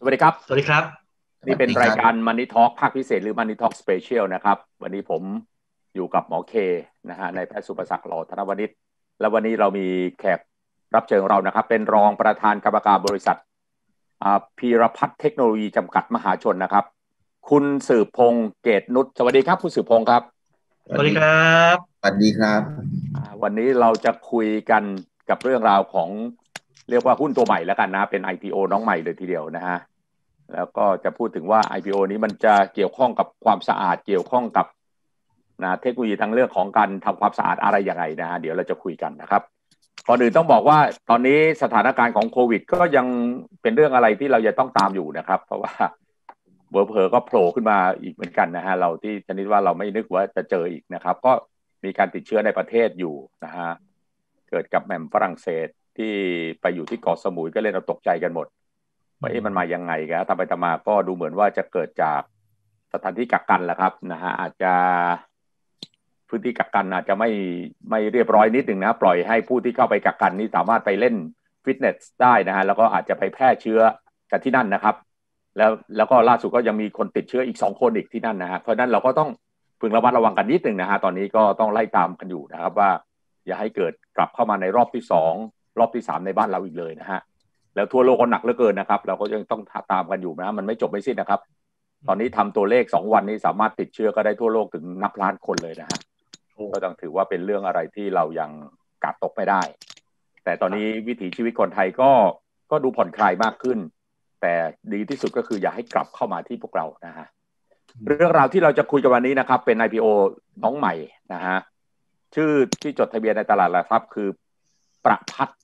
วัสดีครับสวัสดีครับนี่เป็นรายการ Money Talk ภาคพิเศษหรือ Money Talk Special นะครับวันนี้ผมอยู่กับหมอเคนะฮะในแพทย์สุประศักดิ์หล่อธนวณิชและวันนี้เรามีแขกรับเชิญเรานะครับเป็นรองประธานกรรมการบริษัทพีรพัฒน์เทคโนโลยีจำกัดมหาชนนะครับคุณสืบพงษ์เกตนุชสวัสดีครับคุณสืบพงษ์ครับสวัสดีครับสวัสดีครับวันนี้เราจะคุยกันกับเรื่องราวของเรียกว่าหุ้นตัวใหม่แล้วกันนะเป็น IPO น้องใหม่เลยทีเดียวนะฮะแล้วก็จะพูดถึงว่า IPO นี้มันจะเกี่ยวข้องกับความสะอาดเกี่ยวข้องกับเทคโนโลยีทางเรื่องของการทำความสะอาดอะไรยังไงนะฮะเดี๋ยวเราจะคุยกันนะครับก่อนอื่นต้องบอกว่าตอนนี้สถานการณ์ของโควิดก็ยังเป็นเรื่องอะไรที่เราจะต้องตามอยู่นะครับเพราะว่าเผลอๆก็โผล่ขึ้นมาอีกเหมือนกันนะฮะเราที่ชนิดว่าเราไม่นึกว่าจะเจออีกนะครับก็มีการติดเชื้อในประเทศอยู่นะฮะเกิดกับแหม่มฝรั่งเศสที่ไปอยู่ที่เกาะสมุยก็เลยเราตกใจกันหมดว่ามันมายังไงกันทำไปทำมาก็ดูเหมือนว่าจะเกิดจากสถานที่กักกันแหละครับนะฮะอาจจะพื้นที่กักกันอาจจะไม่เรียบร้อยนิดหนึ่งนะปล่อยให้ผู้ที่เข้าไปกักกันนี่สามารถไปเล่นฟิตเนสได้นะฮะแล้วก็อาจจะไปแพร่เชื้อกันที่นั่นนะครับแล้วก็ล่าสุดก็ยังมีคนติดเชื้ออีก2 คนอีกที่นั่นนะฮะเพราะนั้นเราก็ต้องพึงระมัดระวังกันนิดหนึ่งนะฮะตอนนี้ก็ต้องไล่ตามกันอยู่นะครับว่าอย่าให้เกิดกลับเข้ามาในรอบที่2รอบที่3ในบ้านเราอีกเลยนะฮะแล้วทั่วโลกก็หนักเหลือเกินนะครับเราก็ยังต้องตามกันอยู่นะมันไม่จบไม่สิ้นนะครับตอนนี้ทำตัวเลข2 วันนี้สามารถติดเชื้อก็ได้ทั่วโลกถึงนับล้านคนเลยนะฮะก็ต้องถือว่าเป็นเรื่องอะไรที่เรายังกาดตกไม่ได้แต่ตอนนี้วิถีชีวิตคนไทยก็ดูผ่อนคลายมากขึ้นแต่ดีที่สุดก็คืออย่าให้กลับเข้ามาที่พวกเรานะฮะเรื่องราวที่เราจะคุยกันวันนี้นะครับเป็น IPO น้องใหม่นะฮะชื่อที่จดทะเบียนในตลาดหลักทรัพย์คือประพัฒน์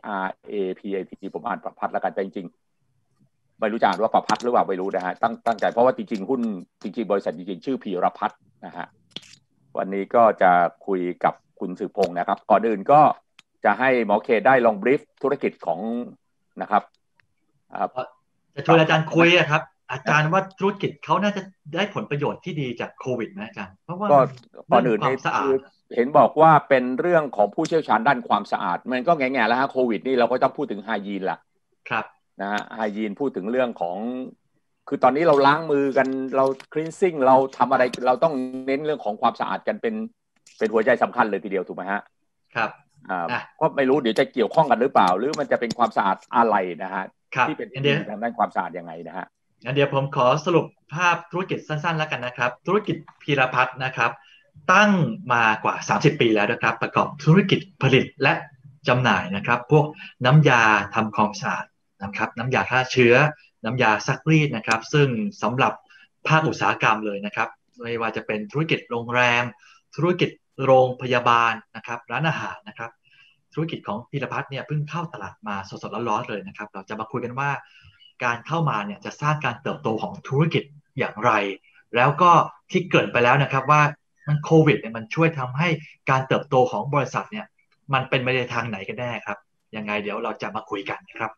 PRAPAT ผมอ่านประพัฒน์แล้วกันแต่จริงๆไม่รู้จะอ่านว่าประพัฒน์หรือเปล่าไม่รู้นะฮะตั้งใจเพราะว่าจริงๆหุ้นจริงๆบริษัทจริงๆชื่อพีรพัฒน์นะฮะวันนี้ก็จะคุยกับคุณสืบพงษ์นะครับก่อนอื่นก็จะให้หมอเคได้ลองบรีฟธุรกิจของนะครับจะชวนอาจารย์คุยครับอาจารย์ว่าธุรกิจเขาน่าจะได้ผลประโยชน์ที่ดีจากโควิดนะอาจารย์เพราะว่าก่อนอื่นนี่เห็นบอกว่าเป็นเรื่องของผู้เชี่ยวชาญด้านความสะอาดมันก็แง่ๆแล้วฮะโควิดนี่เราก็ต้องพูดถึงไฮยีนละครับนะฮะไฮยีนพูดถึงเรื่องของคือตอนนี้เราล้างมือกันเราคลีนซิ่งเราทำอะไรเราต้องเน้นเรื่องของความสะอาดกันเป็นหัวใจสำคัญเลยทีเดียวถูกไหมฮะครับก็ไม่รู้เดี๋ยวจะเกี่ยวข้องกันหรือเปล่าหรือมันจะเป็นความสะอาดอะไรนะฮะที่เป็นทางด้านความสะอาดยังไงนะฮะงั้นเดี๋ยวผมขอสรุปภาพธุรกิจสั้นๆแล้วกันนะครับธุรกิจพีรพัฒน์นะครับตั้งมากว่า30 ปีแล้วนะครับประกอบธุรกิจผลิตและจำหน่ายนะครับพวกน้ำยาทำความสะอาดนะครับน้ำยาฆ่าเชื้อน้ำยาซักรีดนะครับซึ่งสำหรับภาคอุตสาหกรรมเลยนะครับไม่ว่าจะเป็นธุรกิจโรงแรมธุรกิจโรงพยาบาลนะครับร้านอาหารนะครับธุรกิจของพีรพัฒน์เนี่ยเพิ่งเข้าตลาดมาสดๆร้อนๆเลยนะครับเราจะมาคุยกันว่าการเข้ามาเนี่ยจะสร้างการเติบโตของธุรกิจอย่างไรแล้วก็ที่เกิดไปแล้วนะครับว่ามันโควิดเนี่ยมันช่วยทำให้การเติบโตของบริษัทเนี่ยมันเป็นไปในทางไหนกันแน่ครับยังไงเดี๋ยวเราจะมาคุยกันนะครับ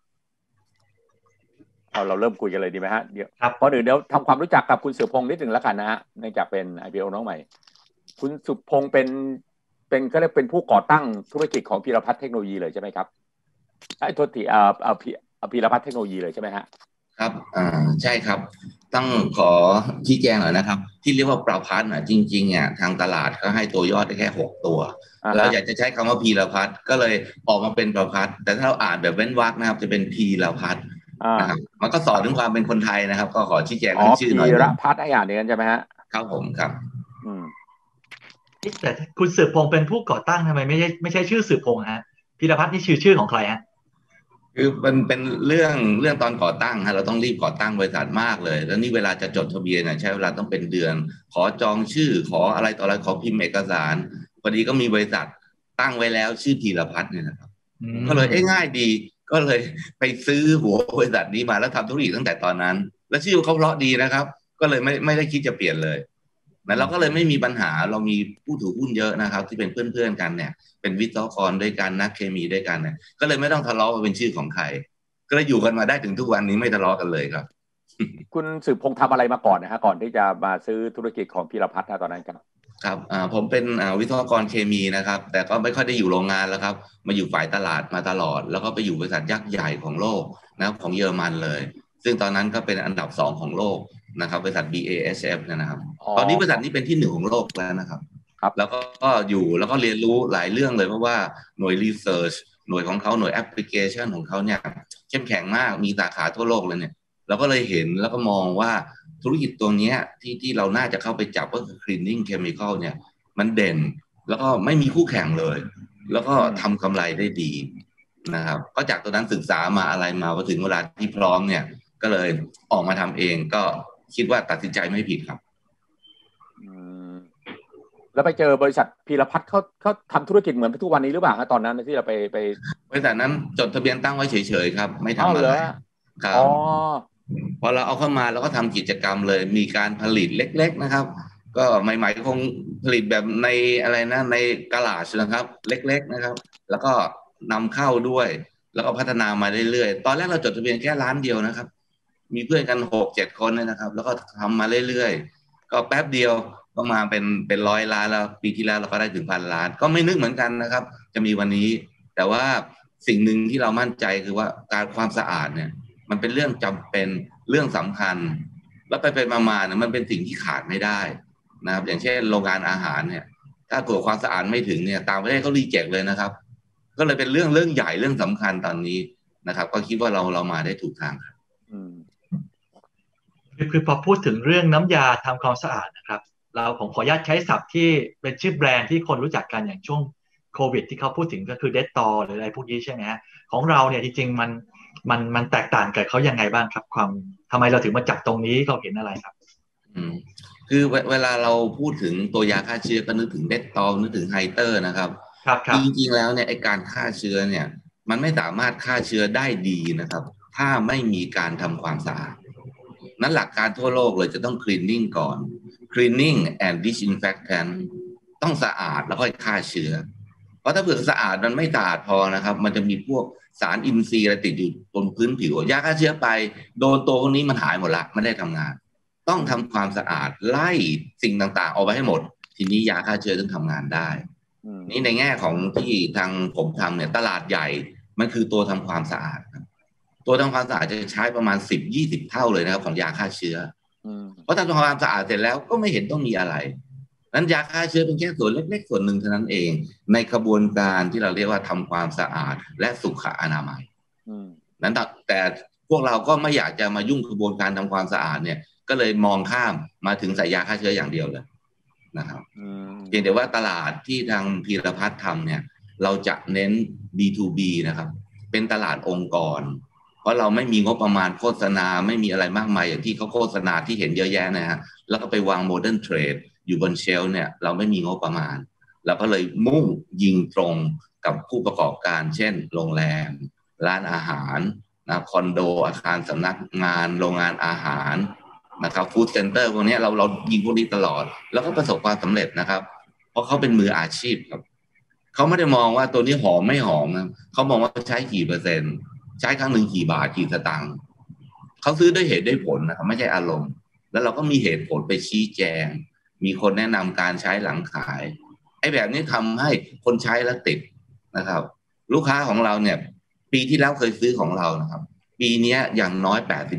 เราเริ่มคุยกันเลยดีไหมฮะเดี๋ยวก่อนอื่นเดี๋ยวทำความรู้จักกับคุณสืบพงษ์นิดหนึ่งแล้วกันนะฮะเนื่องจากเป็น IPO น้องใหม่คุณสืบพงษ์เป็นก็เรียกเป็นผู้ก่อตั้งธุรกิจของพีรพัฒน์เทคโนโลยีเลยใช่ไหมครับโทษทีพีรพัฒน์เทคโนโลยีเลยใช่ไหมฮะครับใช่ครับต้องขอชี้แจงหน่อยนะครับที่เรียกว่าประพัฒน์จริงๆทางตลาดเขาให้ตัวย่อได้แค่6 ตัวเราอยากจะใช้คำว่าพีรพัฒน์ก็เลยออกมาเป็นประพัฒน์แต่ถ้าเราอ่านแบบเว้นวรรคนะครับจะเป็นพีรพัฒน์นะครับมันก็สอนถึงความเป็นคนไทยนะครับก็ขอชี้แจงเรื่องชื่อหน่อยพีรพัฒน์อ่านอย่างนั้นใช่ไหมฮะครับผมครับแต่คุณสืบพงษ์เป็นผู้ก่อตั้งทำไมไม่ใช่ชื่อสืบพงษ์ฮะพีรพัฒน์นี่ชื่อของใครฮะคือมันเป็นเรื่องตอนก่อตั้งฮะเราต้องรีบก่อตั้งบริษัทมากเลยแล้วนี่เวลาจะจดทะเบียนใช้เวลาต้องเป็นเดือนขอจองชื่อขออะไรต่ออะไรขอพิมพ์เอกสารพอดีก็มีบริษัทตั้งไว้แล้วชื่อพีรพัฒน์เนี่ยนะครับก็เลยง่ายดีก็เลยไปซื้อหัวบริษัทนี้มาแล้วทำธุรกิจตั้งแต่ตอนนั้นแล้วชื่อเขาเพราะดีนะครับก็เลยไม่ได้คิดจะเปลี่ยนเลยแล้วเราก็เลยไม่มีปัญหาเรามีผู้ถือหุ้นเยอะนะครับที่เป็นเพื่อนๆกันเนี่ยเป็นวิศวกรด้วยกันนักเคมีด้วยกันเนี่ยก็เลยไม่ต้องทะเลาะว่าเป็นชื่อของใครก็เลยอยู่กันมาได้ถึงทุกวันนี้ไม่ทะเลาะกันเลยครับคุณสืบพงษ์ทำอะไรมาก่อนนะฮะก่อนที่จะมาซื้อธุรกิจของพีรพัฒน์ตอนนั้นครับครับผมเป็นวิศวกรเคมีนะครับแต่ก็ไม่ค่อยได้อยู่โรงงานแล้วครับมาอยู่ฝ่ายตลาดมาตลอดแล้วก็ไปอยู่บริษัทยักษ์ใหญ่ของโลกนะของเยอรมันเลยซึ่ซึ่งตอนนั้นก็เป็นอันดับ2ของโลกนะครับบริษัท BASF นะครับตอนนี้บริษัทนี้เป็นที่1ของโลกแล้วนะครับแล้วก็อยู่แล้วก็เรียนรู้หลายเรื่องเลยเพราะว่าหน่วยรีเสิร์ชหน่วยของเขาหน่วยแอปพลิเคชันของเขาเนี่ยเข้มแข็งมากมีสาขาทั่วโลกเลยเนี่ยเราก็เลยเห็นแล้วก็มองว่าธุรกิจตัวนี้ที่เราน่าจะเข้าไปจับก็คือ cleaning chemical เนี่ยมันเด่นแล้วก็ไม่มีคู่แข่งเลยแล้วก็ทำกำไรได้ดีนะครับก็จากตัวนั้นศึกษามาอะไรมาพอถึงเวลาที่พร้อมเนี่ยก็เลยออกมาทำเองก็คิดว่าตัดสินใจไม่ผิดครับแล้วไปเจอบริษัทพีรพัฒน์เขาทำธุรกิจเหมือนทุกวันนี้หรือเปล่าครับตอนนั้นที่เราไปบริษัทนั้นจดทะเบียนตั้งไว้เฉยๆครับไม่ทำอะไรครับพอเราเอาเข้ามาเราก็ทำกิจกรรมเลยมีการผลิตเล็กๆนะครับก็ใหม่ๆคงผลิตแบบในอะไรนะในกะลาชนะครับเล็กๆนะครับแล้วก็นำเข้าด้วยแล้วก็พัฒนามาเรื่อยๆตอนแรกเราจดทะเบียนแค่ล้านเดียวนะครับมีเพื่อนกัน 6-7 คนเนี่ยนะครับแล้วก็ทำมาเรื่อยๆก็แป๊บเดียวก็มาเป็น100 ล้านแล้วปีที่แล้วเราก็ได้ถึง1,000 ล้านก็ไม่นึกเหมือนกันนะครับจะมีวันนี้แต่ว่าสิ่งหนึ่งที่เรามั่นใจคือว่าการความสะอาดเนี่ยมันเป็นเรื่องจำเป็นเรื่องสำคัญแล้วไปมาเนี่ยมันเป็นสิ่งที่ขาดไม่ได้นะครับอย่างเช่นโรงงานอาหารเนี่ยถ้าตรวจความสะอาดไม่ถึงเนี่ยต่างประเทศเขารีเจ็คเลยนะครับก็เลยเป็นเรื่องใหญ่เรื่องสำคัญตอนนี้นะครับก็คิดว่าเรามาได้ถูกทางครับคือพอพูดถึงเรื่องน้ำยาทำความสะอาดนะครับผมขออนุญาตใช้ศัพท์ที่เป็นชื่อแบรนด์ที่คนรู้จักกันอย่างช่วงโควิดที่เขาพูดถึงก็คือเดตตอหรืออะไรพวกนี้ใช่ไหมฮะของเราเนี่ยจริงๆมันแตกต่างกับเขายังไงบ้างครับทำไมเราถึงมาจับตรงนี้เราเห็นอะไรครับคือเวลาเราพูดถึงตัวยาฆ่าเชื้อก็นึกถึงเดตตอนึกถึงไฮเตอร์นะครับจริงๆแล้วเนี่ยไอการฆ่าเชื้อเนี่ยมันไม่สามารถฆ่าเชื้อได้ดีนะครับถ้าไม่มีการทำความสะอาดนั้นหลักการทั่วโลกเลยจะต้อง cleaning ก่อน cleaning and disinfectant ต้องสะอาดแล้วค่อยฆ่าเชื้อเพราะถ้าเผื่อสะอาดมันไม่สะอาดพอนะครับมันจะมีพวกสารอินทรีย์อะไรติดอยู่บนพื้นผิวยาฆ่าเชื้อไปโดนตัวพวกนี้มันหายหมดละไม่ได้ทำงานต้องทำความสะอาดไล่สิ่งต่างๆออกไปให้หมดทีนี้ยาฆ่าเชื้อถึงทำงานได้นี่ในแง่ของที่ทางผมทำเนี่ยตลาดใหญ่มันคือตัวทำความสะอาดตัวทำความสะอาดจะใช้ประมาณ10-20 เท่าเลยนะครับของยาฆ่าเชื้อเพราะทำความสะอาดเสร็จแล้วก็ไม่เห็นต้องมีอะไรนั้นยาฆ่าเชื้อเป็นแค่ส่วนเล็กๆส่วนหนึ่งเท่านั้นเองในกระบวนการที่เราเรียกว่าทำความสะอาดและสุขอนามัยนั้นแต่พวกเราก็ไม่อยากจะมายุ่งกระบวนการทำความสะอาดเนี่ยก็เลยมองข้ามมาถึงใส่ยาฆ่าเชื้ออย่างเดียวเลยนะครับเพียงแต่ว่าตลาดที่ทางพีรพัฒน์ทำเนี่ยเราจะเน้น B2B นะครับเป็นตลาดองค์กรเพราะเราไม่มีงบประมาณโฆษณาไม่มีอะไรมากมายอย่างที่เขาโฆษณาที่เห็นเยอะแยะนะฮะแล้วก็ไปวางโมเดิร์นเทรดอยู่บนเชลฟ์เนี่ยเราไม่มีงบประมาณเราก็เลยมุ่งยิงตรงกับผู้ประกอบการเช่นโรงแรมร้านอาหารนะคอนโดอาคารสำนักงานโรงงานอาหารนะครับฟู้ดเซ็นเตอร์พวกนี้เรายิงพวกนี้ตลอดแล้วก็ประสบความสำเร็จนะครับเพราะเขาเป็นมืออาชีพครับเขาไม่ได้มองว่าตัวนี้หอมไม่หอมนะเขามองว่าใช้กี่เปอร์เซ็นต์ใช้ครั้งหนึ่งกี่บาทกี่สตางค์เขาซื้อด้วยเหตุด้วยผลนะครับไม่ใช่อารมณ์แล้วเราก็มีเหตุผลไปชี้แจงมีคนแนะนำการใช้หลังขายไอ้แบบนี้ทำให้คนใช้แล้วติดนะครับลูกค้าของเราเนี่ยปีที่แล้วเคยซื้อของเรานะครับปีนี้อย่างน้อย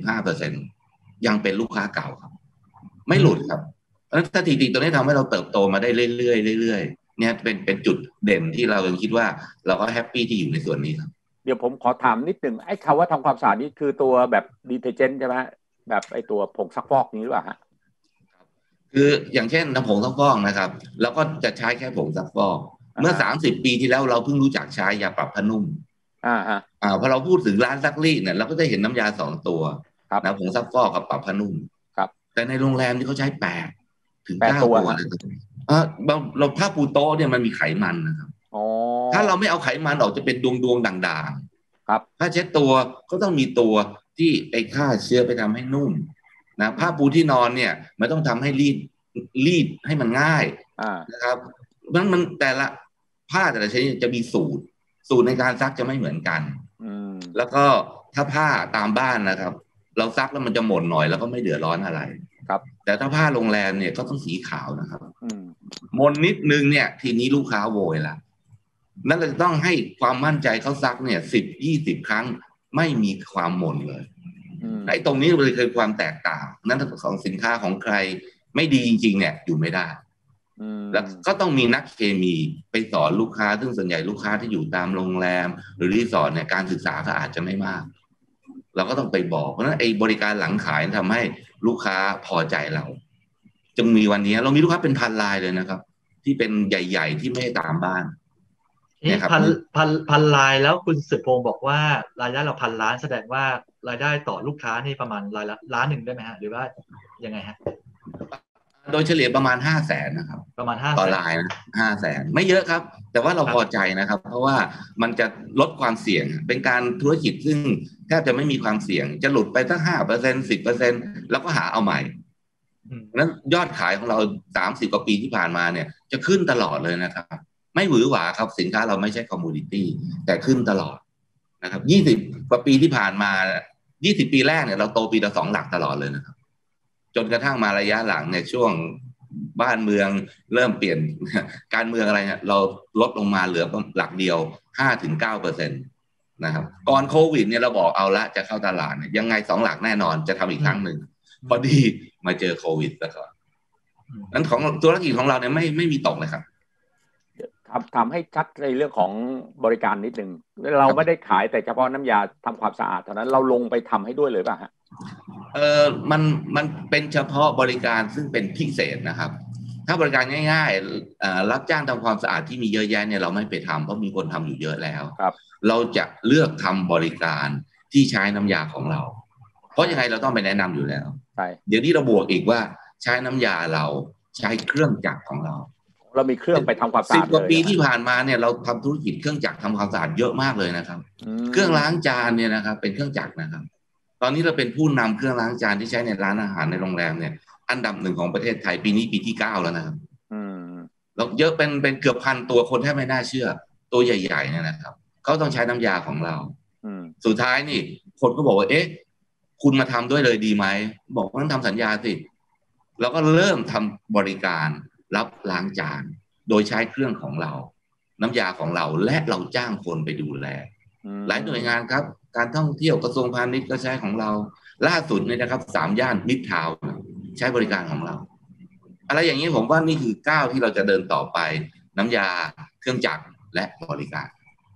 85% ยังเป็นลูกค้าเก่าครับไม่หลุดครับเพราะฉะนั้นสถิติตัวนี้ทำให้เราเติบโตมาได้เรื่อยๆเรื่อยๆเนี่ยเป็นจุดเด่นที่เราคิดว่าเราก็แฮปปี้ที่อยู่ในส่วนนี้ครับเดี๋ยวผมขอถามนิดหนึ่งไอ้คำว่าทำความสะอาดนี่คือตัวแบบดีเทอร์เจนต์ใช่ไหมแบบไอ้ตัวผงซักฟอกนี้หรือเปล่าฮะคืออย่างเช่นน้ำผงซักฟอกนะครับเราก็จะใช้แค่ผงซักฟอกเมื่อ30 ปีที่แล้วเราเพิ่งรู้จักใช้ยาปรับผ้านุ่มพอเราพูดถึงร้านซักรีดเนี่ยเราก็จะเห็นน้ำยา2 ตัวนะผงซักฟอกกับปรับผ้านุ่มแต่ในโรงแรมที่เขาใช้8 ถึง 9 ตัวเราผ้าปูโต๊ะเนี่ยมันมีไขมันนะครับถ้าเราไม่เอาไขมันออกจะเป็นดวงด่างๆผ้าเช็ดตัวก็ต้องมีตัวที่ไปฆ่าเชื้อไปทำให้นุ่มนะผ้าปูที่นอนเนี่ยมันต้องทำให้รีดให้มันง่ายนะครับมันแต่ละผ้าแต่ละชนิดจะมีสูตรในการซักจะไม่เหมือนกันแล้วก็ถ้าผ้าตามบ้านนะครับเราซักแล้วมันจะหม่นหน่อยแล้วก็ไม่เดือดร้อนอะไรครับแต่ถ้าผ้าโรงแรมเนี่ยก็ต้องสีขาวนะครับหม่นนิดนึงเนี่ยทีนี้ลูกค้าโวยละนั่นเราจะต้องให้ความมั่นใจเขาซักเนี่ย10-20 ครั้งไม่มีความหม่นเลยไอ้ตรงนี้เลยคือความแตกต่างนั้นของสินค้าของใครไม่ดีจริงๆเนี่ยอยู่ไม่ได้แล้วก็ต้องมีนักเคมีไปสอนลูกค้าซึ่งส่วนใหญ่ลูกค้าที่อยู่ตามโรงแรมหรือรีสอร์ทเนี่ยการศึกษาก็อาจจะไม่มากเราก็ต้องไปบอกเพราะฉะนั้นไอ้บริการหลังขายทำให้ลูกค้าพอใจเราจนมีวันนี้เรามีลูกค้าเป็นพันรายเลยนะครับที่เป็นใหญ่ๆที่ไม่ตามบ้านนี่พันรายแล้วคุณสืบพงศ์บอกว่ารายได้เรา1,000 ล้านแสดงว่ารายได้ต่อลูกค้านี่ประมาณรายละ1 ล้านได้ไหมฮะหรือว่ายังไงฮะโดยเฉลี่ยประมาณ500,000นะครับประมาณต่อรายนะ500,000ไม่เยอะครับแต่ว่าเราพอใจนะครับเพราะว่ามันจะลดความเสี่ยงเป็นการธุรกิจซึ่งแทบจะไม่มีความเสี่ยงจะหลุดไปสัก5% 10%แล้วก็หาเอาใหม่นั้นยอดขายของเรา30 กว่าปีที่ผ่านมาเนี่ยจะขึ้นตลอดเลยนะครับไม่หวือหวาครับสินค้าเราไม่ใช่คอมมูนิตี้แต่ขึ้นตลอดนะครับ20 กว่าปีที่ผ่านมา20 ปีแรกเนี่ยเราโตปีละ2 หลักตลอดเลยนะครับจนกระทั่งมาระยะหลังเนี่ยช่วงบ้านเมืองเริ่มเปลี่ยนการเมืองอะไรเนี่ยเราลดลงมาเหลือหลักเดียว 5-9% นะครับก่อนโควิดเนี่ยเราบอกเอาละจะเข้าตลาดเนี่ยยังไง2 หลักแน่นอนจะทำอีกครั้งหนึ่งพอดีมาเจอโควิดซะก่อนนั้นของธุรกิจของเราเนี่ยไม่มีตกเลยครับทำให้ชัดในเรื่องของบริการนิดนึงเราไม่ได้ขายแต่เฉพาะน้ำยาทำความสะอาดเท่านั้นเราลงไปทำให้ด้วยเลยป่ะฮะมันเป็นเฉพาะบริการซึ่งเป็นพิเศษนะครับถ้าบริการง่ายๆรับจ้างทำความสะอาดที่มีเยอะแยะเนี่ยเราไม่ไปทำเพราะมีคนทำอยู่เยอะแล้วเราจะเลือกทำบริการที่ใช้น้ำยาของเราเพราะยังไงเราต้องไปแนะนำอยู่แล้วเดี๋ยวนี้เราบวกอีกว่าใช้น้ำยาเราใช้เครื่องจักรของเรามีเครื่องไปทำความสะอาด 10 กว่าปีที่ผ่านมาเนี่ยเราทำธุรกิจเครื่องจักรทำความสะอาดเยอะมากเลยนะครับเครื่องล้างจานเนี่ยนะครับเป็นเครื่องจักรนะครับตอนนี้เราเป็นผู้นำเครื่องล้างจานที่ใช้ในร้านอาหารในโรงแรมเนี่ยอันดับ1ของประเทศไทยปีนี้ปีที่9แล้วนะครับเราเยอะเป็นเกือบ1,000 ตัวคนแทบไม่น่าเชื่อตัวใหญ่ๆเนี่ยนะครับเขาต้องใช้น้ำยาของเราสุดท้ายนี่คนก็บอกว่าเอ๊ะคุณมาทำด้วยเลยดีไหมบอกว่าต้องทำสัญญาสิเราก็เริ่มทำบริการรับล้างจานโดยใช้เครื่องของเราน้ำยาของเราและเราจ้างคนไปดูแลหลายหน่วยงานครับการท่องเที่ยวกระทรวงพาณิชย์ก็ใช้ของเราล่าสุดเนี่ยนะครับ3 ย่านมิตรทาวน์ใช้บริการของเราอะไรอย่างนี้ผมว่านี่คือก้าวที่เราจะเดินต่อไปน้ำยาเครื่องจักรและบริการ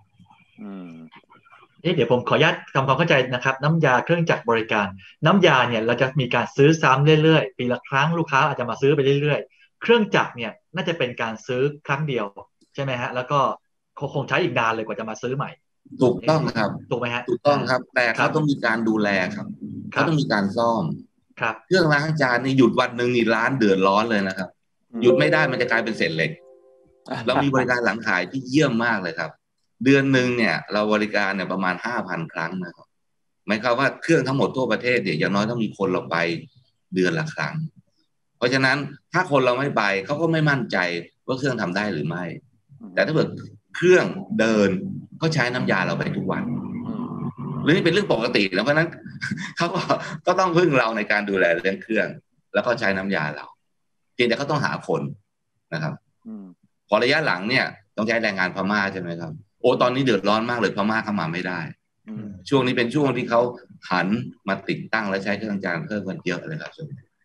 เดี๋ยวผมขออนุญาตทำความเข้าใจนะครับน้ำยาเครื่องจักรบริการน้ำยาเนี่ยเราจะมีการซื้อซ้ำเรื่อยๆปีละครั้งลูกค้าอาจจะมาซื้อไปเรื่อยๆเครื่องจักรเนี่ยน่าจะเป็นการซื้อครั้งเดียวใช่ไหมฮะแล้วก็คงใช้อีกนานเลยกว่าจะมาซื้อใหม่ถูกต้องครับถูกไหมฮะถูกต้องครับแต่เขาต้องมีการดูแลครับเขาต้องมีการซ่อมครับเครื่องล้างจานนี่หยุดวันหนึ่งนี่ร้านเดือดร้อนเลยนะครับหยุดไม่ได้มันจะกลายเป็นเศษเหล็กเรามีบริการหลังขายที่เยี่ยมมากเลยครับเดือนหนึ่งเนี่ยเราบริการเนี่ยประมาณ 5,000 ครั้งนะครับหมายความว่าเครื่องทั้งหมดทั่วประเทศเนี่ยอย่างน้อยต้องมีคนเราไปเดือนละครั้งเพราะฉะนั้นถ้าคนเราไม่ไปเขาก็ไม่มั่นใจว่าเครื่องทำได้หรือไม่แต่ถ้าเกิดเครื่องเดินก็ใช้น้ำยาเราไปทุกวันหรือนี่เป็นเรื่องปกติแล้วเพราะนั้นเขาก็ต้องพึ่งเราในการดูแลเรื่องเครื่องแล้วก็ใช้น้ำยาเราเพียงแต่เขาต้องหาคนนะครับพอระยะหลังเนี่ยต้องใช้แรงงานพม่าใช่ไหมครับโอ้ตอนนี้เดือดร้อนมากเลยพม่าเข้ามาไม่ได้ช่วงนี้เป็นช่วงที่เขาหันมาติดตั้งและใช้เครื่องจานเพิ่มกันเยอะเลยครับ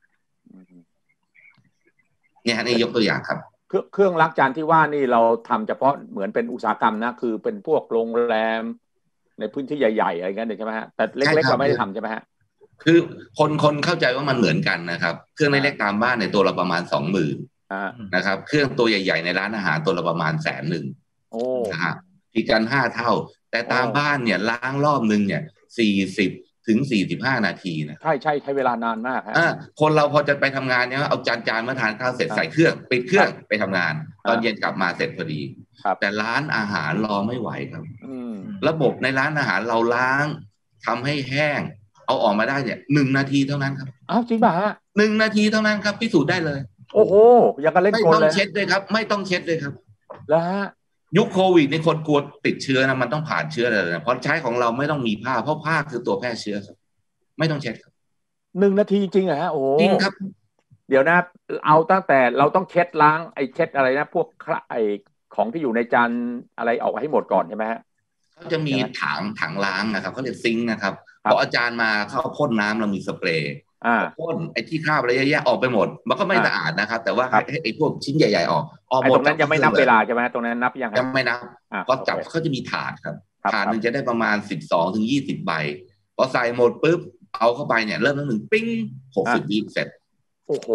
เนี่ยนี่ยกตัวอย่างครับเครื่องล้างจานที่ว่านี่เราทำเฉพาะเหมือนเป็นอุตสาหกรรมนะคือเป็นพวกโรงแรมในพื้นที่ใหญ่ๆอะไรเงี้ยใช่ไหมฮะแต่เล็กๆเราไม่ได้ทำใช่ไหมฮะคือคนเข้าใจว่ามันเหมือนกันนะครับเครื่องเล็กๆตามบ้านในตัวละประมาณ 20,000นะครับเครื่องตัวใหญ่ๆในร้านอาหารตัวละประมาณ100,000นะฮะอีกกัน5 เท่าแต่ตามบ้านเนี่ยล้างรอบนึงเนี่ย40 ถึง 45 นาทีนะใช้เวลานานมากฮะคนเราพอจะไปทำงานเนี่ยเอาจานมาทานข้าวเสร็จใส่เครื่องปิดเครื่องไปทำงานตอนเย็นกลับมาเสร็จพอดีแต่ร้านอาหารรอไม่ไหวครับระบบในร้านอาหารเราล้างทำให้แห้งเอาออกมาได้เนี่ย1 นาทีเท่านั้นครับอ้าวจริงป่ะฮะ 1 นาทีเท่านั้นครับพิสูจน์ได้เลยโอ้โหยังกันเล่นกลเลยไม่ต้องเช็ดด้วยครับไม่ต้องเช็ดด้วยครับแล้วฮะยุคโควิดในคนกลัวติดเชื้อนะมันต้องผ่านเชื้อเลยนะเพราะใช้ของเราไม่ต้องมีผ้าเพราะผ้าคือตัวแพร่เชื้อครับไม่ต้องเช็ดครับ 1 นาทีจริงเหรอฮะโอ้จริงครับเดี๋ยวนะเอาตั้งแต่เราต้องเช็ดล้างเช็ดอะไรนะพวกไอของที่อยู่ในจานอะไรออกให้หมดก่อนใช่ไหมฮะเขาจะมีถังล้างนะครับเขาเรียกซิงค์นะครับพออาจารย์มาเขาพ่นน้ำเรามีสเปรย์พ่นไอ้ที่คราบอะไรเยอะๆออกไปหมดมันก็ไม่สะอาดนะครับแต่ว่าไอ้พวกชิ้นใหญ่ๆออกหมดตรงนั้นยังไม่นับเวลาใช่ไหมตรงนั้นนับยังไม่นับก็จับเขาจะมีถาดครับถาดนึงจะได้ประมาณ12 ถึง 20 ใบพอใส่หมดปุ๊บเอาเข้าไปเนี่ยเริ่มตั้ง1 ปิ้ง60 วิเสร็จโอ้โห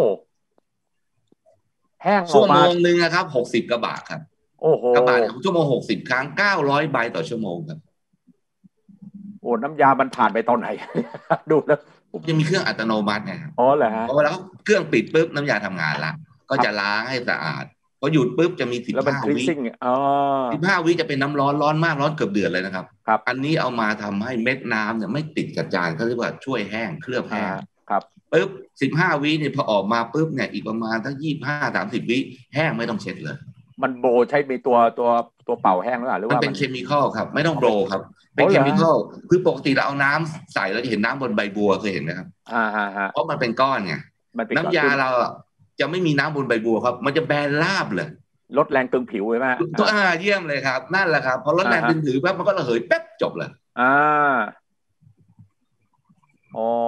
แห้งชั่วโมงนึงนะครับ60 กระบะครับโอ้โหกระบะชั่วโมง60 ครั้ง900 ใบต่อชั่วโมงครับโอ้น้ำยามันผ่านไปตอนไหนดูแล้วจะมีเครื่องอัตโนมัติไงครับอ๋อเหรอฮะพอเวลาเครื่องปิดปุ๊บน้ำยาทำงานละก็จะล้างให้สะอาดพอหยุดปุ๊บจะมี15 วิ15 วิจะเป็นน้ำร้อนมากร้อนเกือบเดือดเลยนะครับอันนี้เอามาทำให้เม็ดน้ำเนี่ยไม่ติดกับจานเขาเรียกว่าช่วยแห้งเคลือบแห้งปุ๊บ15 วิเนี่ยพอออกมาปุ๊บเนี่ยอีกประมาณทั้ง25-30 วิแห้งไม่ต้องเช็ดเลยมันโบใช้มีตัวเป่าแห้งหรือเปล่ามันเป็นเคมีคอลครับไม่ต้องโบครับเป็นเคมีคอลคือปกติเราเอาน้ำใส่แล้วจะเห็นน้ำบนใบบัวเคยเห็นไหมครับเพราะมันเป็นก้อนไงน้ำยาเราจะไม่มีน้ำบนใบบัวครับมันจะแบนราบเลยลดแรงตึงผิวใช่ไหมตัวเยี่ยมเลยครับนั่นแหละครับพอลดแรงตึงผิวแป๊บมันก็ระเหยแป๊บจบเลยอ๋อ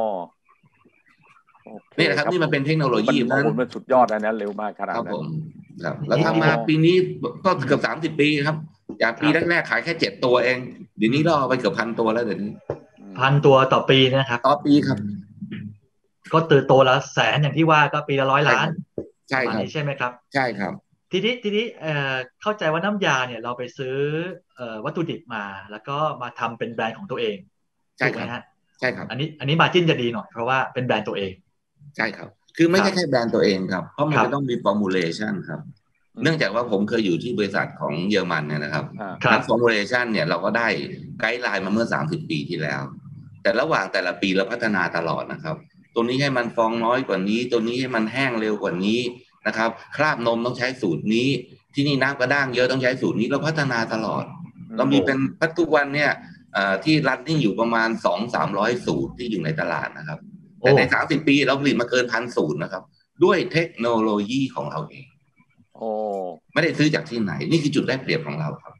นี่แหละครับนี่มันเป็นเทคโนโลยีมันสุดยอดนะเร็วมากขนาดนั้นครับแล้วทำมาปีนี้ก็เกือบ30 ปีครับจากปีแรกๆขายแค่7 ตัวเองเดี๋ยวนี้เราไปเกือบ1,000 ตัวแล้วเดี๋ยวนี้ 1,000 ตัวต่อปีนะครับต่อปีครับก็เติบโตละแสนอย่างที่ว่าก็ปีละ100 ล้านใช่ครับใช่ไหมครับใช่ครับทีนี้เข้าใจว่าน้ำยาเนี่ยเราไปซื้อวัตถุดิบมาแล้วก็มาทำเป็นแบรนด์ของตัวเองใช่ครับใช่ครับอันนี้มาจิ้นจะดีหน่อยเพราะว่าเป็นแบรนด์ตัวเองใช่ครับคือไม่ใช่แค่แบรนด์ตัวเองครับเพราะมันจะต้องมีฟอร์มูลเลชันครับเนื่องจากว่าผมเคยอยู่ที่บริษัทของเยอรมันเนี่ยนะครับนั้นฟอร์มูลเลชันเนี่ยเราก็ได้ไกด์ไลน์มาเมื่อ30 ปีที่แล้วแต่ระหว่างแต่ละปีเราพัฒนาตลอดนะครับตัวนี้ให้มันฟองน้อยกว่านี้ตัวนี้ให้มันแห้งเร็วกว่านี้นะครับคราบนมต้องใช้สูตรนี้ที่นี่น้ำกระด้างเยอะต้องใช้สูตรนี้เราพัฒนาตลอดเรามีเป็นปัจจุบันเนี่ยที่รันนิ่งอยู่ประมาณ200-300 สูตรที่อยู่ในตลาดนะครับแต่ใน30 ปีเราผลิตมาเกิน1,000 สูตรนะครับด้วยเทคโนโลยีของเราเองไม่ได้ซื้อจากที่ไหนนี่คือจุดได้เปรียบของเราครับ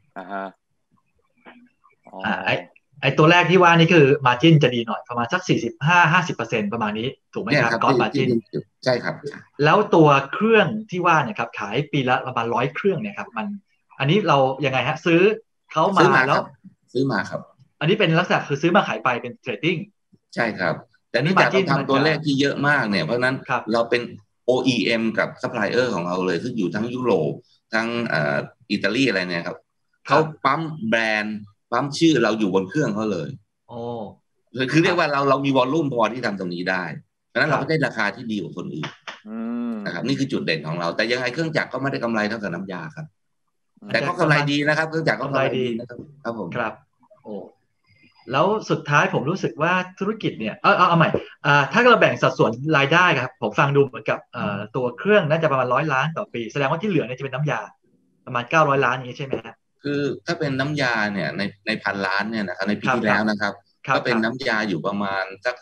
ไอตัวแรกที่ว่านี่คือมาจิ้นจะดีหน่อยประมาณสัก45-50%ประมาณนี้ถูกไหมครับก้อนมาจิ้นใช่ครับแล้วตัวเครื่องที่ว่าเนี่ยครับขายปีละประมาณ100 เครื่องเนี่ยครับมันอันนี้เรายังไงฮะซื้อเขามาแล้วซื้อมาครับอันนี้เป็นลักษณะคือซื้อมาขายไปเป็นเทรดดิ้งใช่ครับแต่เนื่องจากเราทำตัวเลขที่เยอะมากเนี่ยเพราะนั้นเราเป็น OEM กับซัพพลายเออร์ของเราเลยซึ่งอยู่ทั้งยุโรปทั้งอิตาลีอะไรเนี่ยครับเขาปั๊มแบรนด์ปั๊มชื่อเราอยู่บนเครื่องเขาเลยคือเรียกว่าเรามีวอลลุ่มพอที่ทำตรงนี้ได้เพราะนั้นเราก็ได้ราคาที่ดีกว่าคนอื่นนะครับนี่คือจุดเด่นของเราแต่ยังไงเครื่องจักรก็ไม่ได้กำไรเท่ากับน้ำยาครับแต่ก็กำไรดีนะครับเครื่องจักรก็กำไรดีนะครับผมครับโอ้แล้วสุดท้ายผมรู้สึกว่าธุรกิจเนี่ยเอาใหม่ถ้าเราแบ่งสัดส่วนรายได้ครับผมฟังดูเหมือนกับตัวเครื่องน่าจะประมาณ100 ล้านต่อปีแสดงว่าที่เหลือเนี่ยจะเป็นน้ำยาประมาณ900 ล้านอย่างนี้ใช่ไหมครับคือถ้าเป็นน้ำยาเนี่ยใน1,000 ล้านเนี่ยนะครับในปีที่แล้วนะครับก็เป็นน้ำยาอยู่ประมาณสัก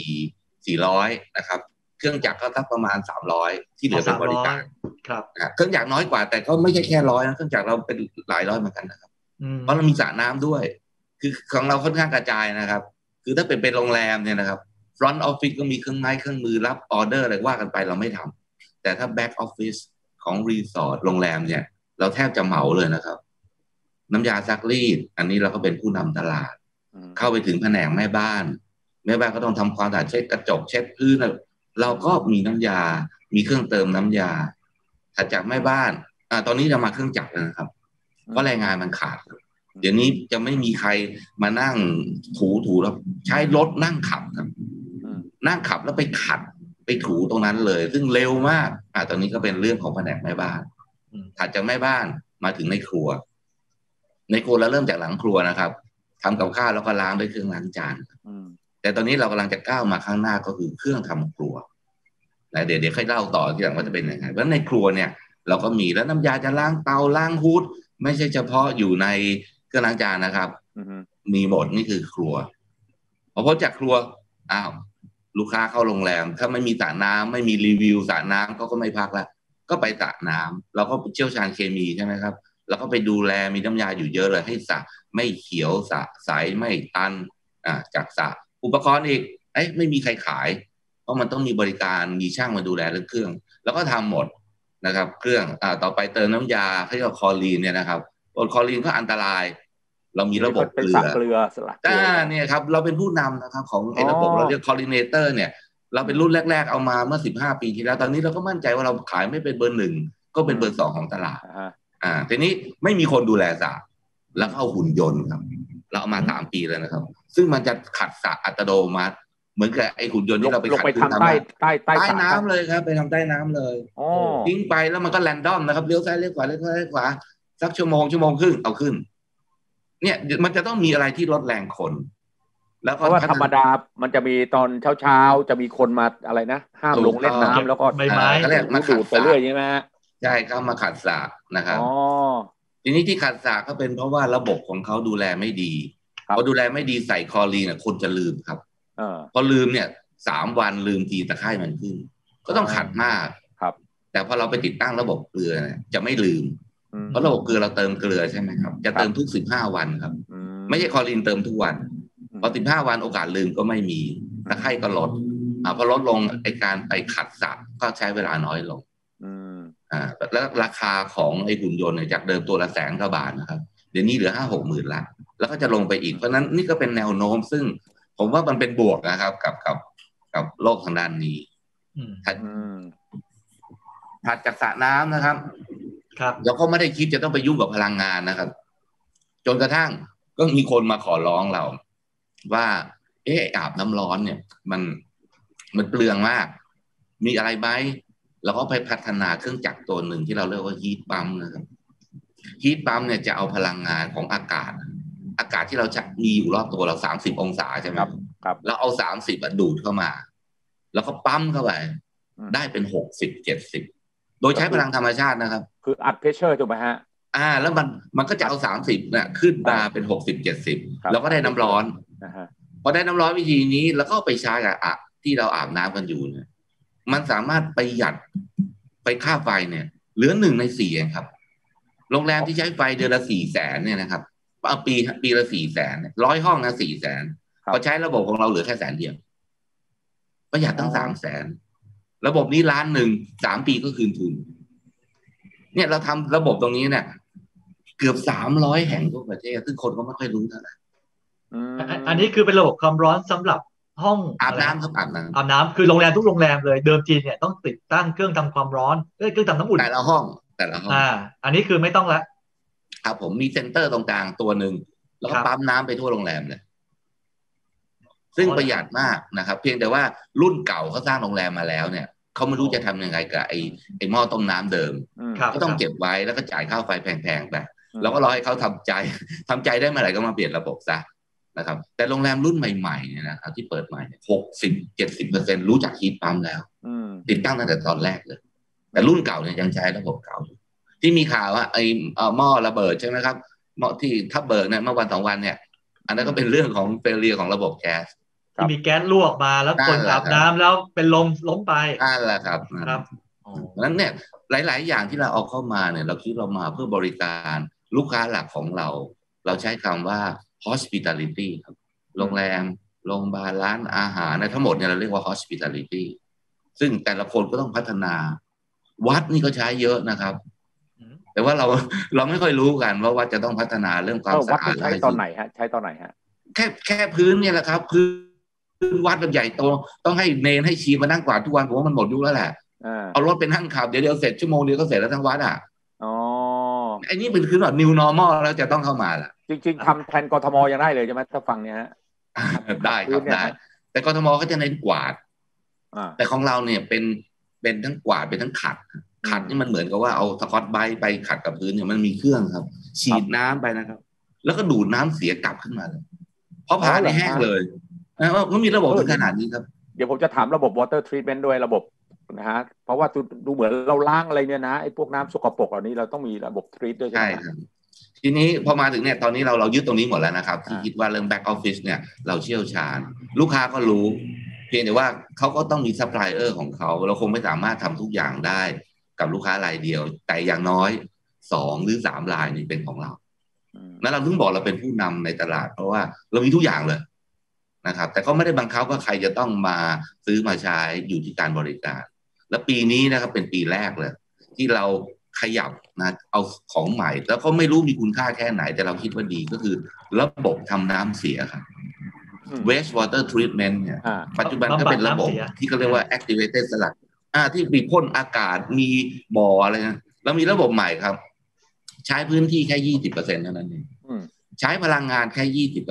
400นะครับเครื่องจักรก็สักประมาณ300ที่เหลือเป็นบริการครับเครื่องจักรน้อยกว่าแต่ก็ไม่ใช่แค่100นะเครื่องจักรเราเป็นหลายร้อยเหมือนกันนะครับเพราะเรามีสระน้ำด้วยคือของเราค่อนข้างกระจายนะครับคือถ้าเป็นโรงแรมเนี่ยนะครับ front office ก็มีเครื่องไม้เครื่องมือรับออเดอร์อะไรว่ากันไปเราไม่ทำแต่ถ้า back office ของรีสอร์ทโรงแรมเนี่ยเราแทบจะเหมาเลยนะครับน้ำยาซักรีดอันนี้เราก็เป็นผู้นำตลาดเข้าไปถึงแผนกแม่บ้านก็ต้องทำความสะอาดเช็ดกระจกเช็ดพื้นเราก็มีน้ำยามีเครื่องเติมน้ำยาถัดจากแม่บ้านตอนนี้จะมาเครื่องจักรแล้วนะครับเพราะแรงงานมันขาดเดี๋ยวนี้จะไม่มีใครมานั่งถูแล้วใช้รถนั่งขับครับนั่งขับแล้วไปขัดไปถูตรงนั้นเลยซึ่งเร็วมากตอนนี้ก็เป็นเรื่องของแผนกแม่บ้านถัดจากแม่บ้านมาถึงในครัวเราเริ่มจากหลังครัวนะครับทำกับข้าวแล้วก็ล้างด้วยเครื่องล้างจานแต่ตอนนี้เรากำลังจะก้าวมาข้างหน้าก็คือเครื่องทำครัวเดี๋ยวค่อยเล่าต่อที่หลังว่าจะเป็นยังไงเพราะในครัวเนี่ยเราก็มีแล้วน้ำยาจะล้างเตาล้างฮูดไม่ใช่เฉพาะอยู่ในเครื่องล้างจานนะครับมีหมดนี่คือครัวพอพ้นจากครัวลูกค้าเข้าโรงแรมถ้าไม่มีสระน้ำไม่มีรีวิวสระน้ำก็ไม่พักแล้วก็ไปสระน้ำเราก็เชี่ยวชาญเคมีใช่ไหมครับแล้วก็ไปดูแลมีน้ำยาอยู่เยอะเลยให้สระไม่เขียวสระใสไม่ตันจากสระอุปกรณ์อีกไม่มีใครขายเพราะมันต้องมีบริการมีช่างมาดูแลเรื่องเครื่องแล้วก็ทำหมดนะครับเครื่องต่อไปเติมน้ำยาเขาเรียกว่าคลอรีนเนี่ยนะครับคลอรีนก็อันตรายเรามีระบบเกลือสลักเกลือเนี่ยครับเราเป็นผู้นำนะครับของระบบเราเรียกคลอรีเนเตอร์เนี่ยเราเป็นรุ่นแรกๆเอามาเมื่อ15 ปีที่แล้วตอนนี้เราก็มั่นใจว่าเราขายไม่เป็นเบอร์ 1ก็เป็นเบอร์ 2ของตลาดทีนี้ไม่มีคนดูแลสระแล้วเอาหุ่นยนต์ครับเราเอามา3 ปีแล้วนะครับซึ่งมันจะขัดสระอัตโนมัติเหมือนกับไอ้หุ่นยนต์ที่เราไปขัดทำใต้น้ำเลยครับไปทำใต้น้ำเลยทิ้งไปแล้วมันก็แรนดอมนะครับเลี้ยวซ้ายเลี้ยวขวาเลี้ยวซ้ายเลี้ยวขวาสักชั่วโมงครึ่งเอาขึ้นเนี่ยมันจะต้องมีอะไรที่ลดแรงคนแล้วก็ธรรมดามันจะมีตอนเช้าจะมีคนมาอะไรนะห้ามลงเล่นน้ำแล้วก็ใบไม้มาดูดไปเรื่อยใช่ไหมใช่ครับมาขัดสระนะครับทีนี้ที่ขัดสระก็เป็นเพราะว่าระบบของเขาดูแลไม่ดีพอดูแลไม่ดีใส่คลอรีนคนจะลืมครับพอลืมเนี่ย3 วันลืมทีตะไคร่มันขึ้นก็ต้องขัดมากครับแต่พอเราไปติดตั้งระบบเกลือจะไม่ลืมเพราะระบบเกลือเราเติมเกลือใช่ไหมครับจะเติมทุก15 วันครับไม่ใช่คลอรีนเติมทุกวันพอ15 วันโอกาสลืมก็ไม่มีตะไคร่ก็ลดพอลดลงไอการไปขัดสระก็ใช้เวลาน้อยลงแล้วราคาของไอหุ่นยนต์จากเดิมตัวละ100,000 กว่าบาทนะครับเดี๋ยวนี้เหลือ 5-6 หมื่นละแล้วก็จะลงไปอีกเพราะนั้นนี่ก็เป็นแนวโน้มซึ่งผมว่ามันเป็นบวกนะครับกับโลกทางด้านนี้ถัดจากสระน้ำนะครับเราก็ไม่ได้คิดจะต้องไปยุ่งกับพลังงานนะครับจนกระทั่งก็มีคนมาขอร้องเราว่าอาบน้ำร้อนเนี่ยมันเปลืองมากมีอะไรไหมเราก็ไปพัฒนาเครื่องจักรตัวหนึ่งที่เราเรียกว่าฮีทปั๊มนะครับฮีทปั๊มเนี่ยจะเอาพลังงานของอากาศที่เราจะมีอยู่รอบตัวเรา30 องศาใช่ไหมครับแล้วเอา30ดูดเข้ามาแล้วก็ปั๊มเข้าไปได้เป็น60-70โดยใช้พลังธรรมชาตินะครับคืออัดเพรสเชอร์ถูกไหมฮะแล้วมันก็จะเอา30เนี่ยขึ้นมาเป็น60-70แล้วก็ได้น้ำร้อนพอได้น้ำร้อนวิธีนี้แล้วก็ไปใช้กับที่เราอาบน้ำกันอยู่เนี่ยมันสามารถประหยัดไปค่าไฟเนี่ยเหลือ1 ใน 4เองครับโรงแรมที่ใช้ไฟเดือนละ400,000เนี่ยนะครับปีละ400,000 100 ห้องนะ400,000พอใช้ระบบของเราเหลือแค่100,000 เดียวประหยัดตั้ง300,000ระบบนี้1,000,000 3 ปีก็คืนทุนเนี่ยเราทำระบบตรงนี้เนี่ยเกือบ300 แห่งทั่วประเทศซึ่งคนก็ไม่ค่อยรู้เท่าไหร่อันนี้คือเป็นระบบความร้อนสำหรับห้องอาบน้ำครับอาบน้ำคือโรงแรมทุกโรงแรมเลยเดิมทีเนี่ยต้องติดตั้งเครื่องทำความร้อนเครื่องทำน้ำอุ่นแต่ละห้องอันนี้คือไม่ต้องละครับผมมีเซ็นเตอร์ตรงกลางตัวหนึ่งแล้วก็ปั๊มน้ำไปทั่วโรงแรมเลยซึ่งประหยัดมากนะครับเพียงแต่ว่ารุ่นเก่าเขาสร้างโรงแรมมาแล้วเนี่ยเขาไม่รู้จะทำยังไงกับไอ้หม้อต้มน้ำเดิมก็ต้องเก็บไว้แล้วก็จ่ายค่าไฟแพงๆไปแล้วก็รอให้เขาทำใจได้เมื่อไหร่ก็มาเปลี่ยนระบบซะนะครับแต่โรงแรมรุ่นใหม่ๆเนี่ยนะครับที่เปิดใหม่60-70%รู้จักฮีทปั๊มแล้วติดตั้งตั้งแต่ตอนแรกเลยแต่รุ่นเก่าเนี่ยยังใช้ระบบเก่าที่มีข่าวว่าไอ้หม้อระเบิดใช่ไหมครับหม้อที่ทับเบิกเนี่ยเมื่อวัน2 วันเนี่ยอันนั้นก็เป็นเรื่องของเฟลเลียของระบบแก๊สที่มีแก๊สรั่วออกมาแล้วคนอาบน้ำแล้วเป็นล้มไปนั่นแหละครับนั้นเนี่ยหลายๆอย่างที่เราเอาเข้ามาเนี่ยเราคิดเรามาเพื่อบริการลูกค้าหลักของเราใช้คำว่า hospitality ครับโรงแรมโรงพยาบาลร้านอาหารทั้งหมดเนี่ยเราเรียกว่า hospitality ซึ่งแต่ละคนก็ต้องพัฒนาวัดนี่ก็ใช้เยอะนะครับแต่ว่าเราไม่ค่อยรู้กันว่าวัดจะต้องพัฒนาเรื่องความสะอาดใช้ตอนไหนฮะใช้ตอนไหนฮะแค่พื้นเนี่ยแหละครับพื้นวัดแบบใหญ่โตต้องให้เนรให้ชีมานั่งกวาดทุกวันผมว่ามันหมดยุคแล้วแหละเอารถไปนั่งขับเดี๋ยวเสร็จชั่วโมงเดียวก็เสร็จแล้วทั้งวัดไอ้นี่เป็นคือแบบ new normal แล้วจะต้องเข้ามาล่ะจริงๆทำแทนกทมยังได้เลยใช่ไหมถ้าฟังเนี้ยฮะได้ครับได้แต่กทมก็จะเน้นกวาดแต่ของเราเนี่ยเป็นทั้งกวาดเป็นทั้งขัดนี่มันเหมือนกับว่าเอาสกอตไบรท์ไปขัดกับพื้นเนี่ยมันมีเครื่องครับฉีดน้ำไปนะครับแล้วก็ดูดน้ำเสียกลับขึ้นมาเลยเพราะผ่านให้แห้งเลยมันมีระบบถึงขนาดนี้ครับเดี๋ยวผมจะถามระบบ water treatment ด้วยระบบนะฮะเพราะว่าดูเหมือนเราล้างอะไรเนี่ยนะไอ้พวกน้ำสกปรกเหล่านี้เราต้องมีระบบ treat ด้วยใช่ไหมครับทีนี้พอมาถึงเนี่ยตอนนี้เรายึดตรงนี้หมดแล้วนะครับที่คิดว่าเรื่อง back office เนี่ยเราเชี่ยวชาญลูกค้าก็รู้เพียงแต่ว่าเขาก็ต้องมีซัพพลายเออร์ของเขาเราคงไม่สามารถทำทุกอย่างได้กับลูกค้ารายเดียวแต่อย่างน้อย 2 หรือ 3 รายนี่เป็นของเรานั้นเราถึงบอกเราเป็นผู้นำในตลาดเพราะว่าเรามีทุกอย่างเลยนะครับแต่ก็ไม่ได้บังคับว่าใครจะต้องมาซื้อมาใช้อยู่ที่การบริการและปีนี้นะครับเป็นปีแรกเลยที่เราขยับนะเอาของใหม่แล้วก็ไม่รู้มีคุณค่าแค่ไหนแต่เราคิดว่าดีก็คือระบบทำน้ำเสียครับ waste water treatment เนี่ยปัจจุบันก็เป็นระบบที่เขาเรียกว่า activated sludge ที่มีพ่นอากาศมีบ่ออะไรนะแล้วมีระบบใหม่ครับใช้พื้นที่แค่ 20% เท่านั้นเองใช้พลังงานแค่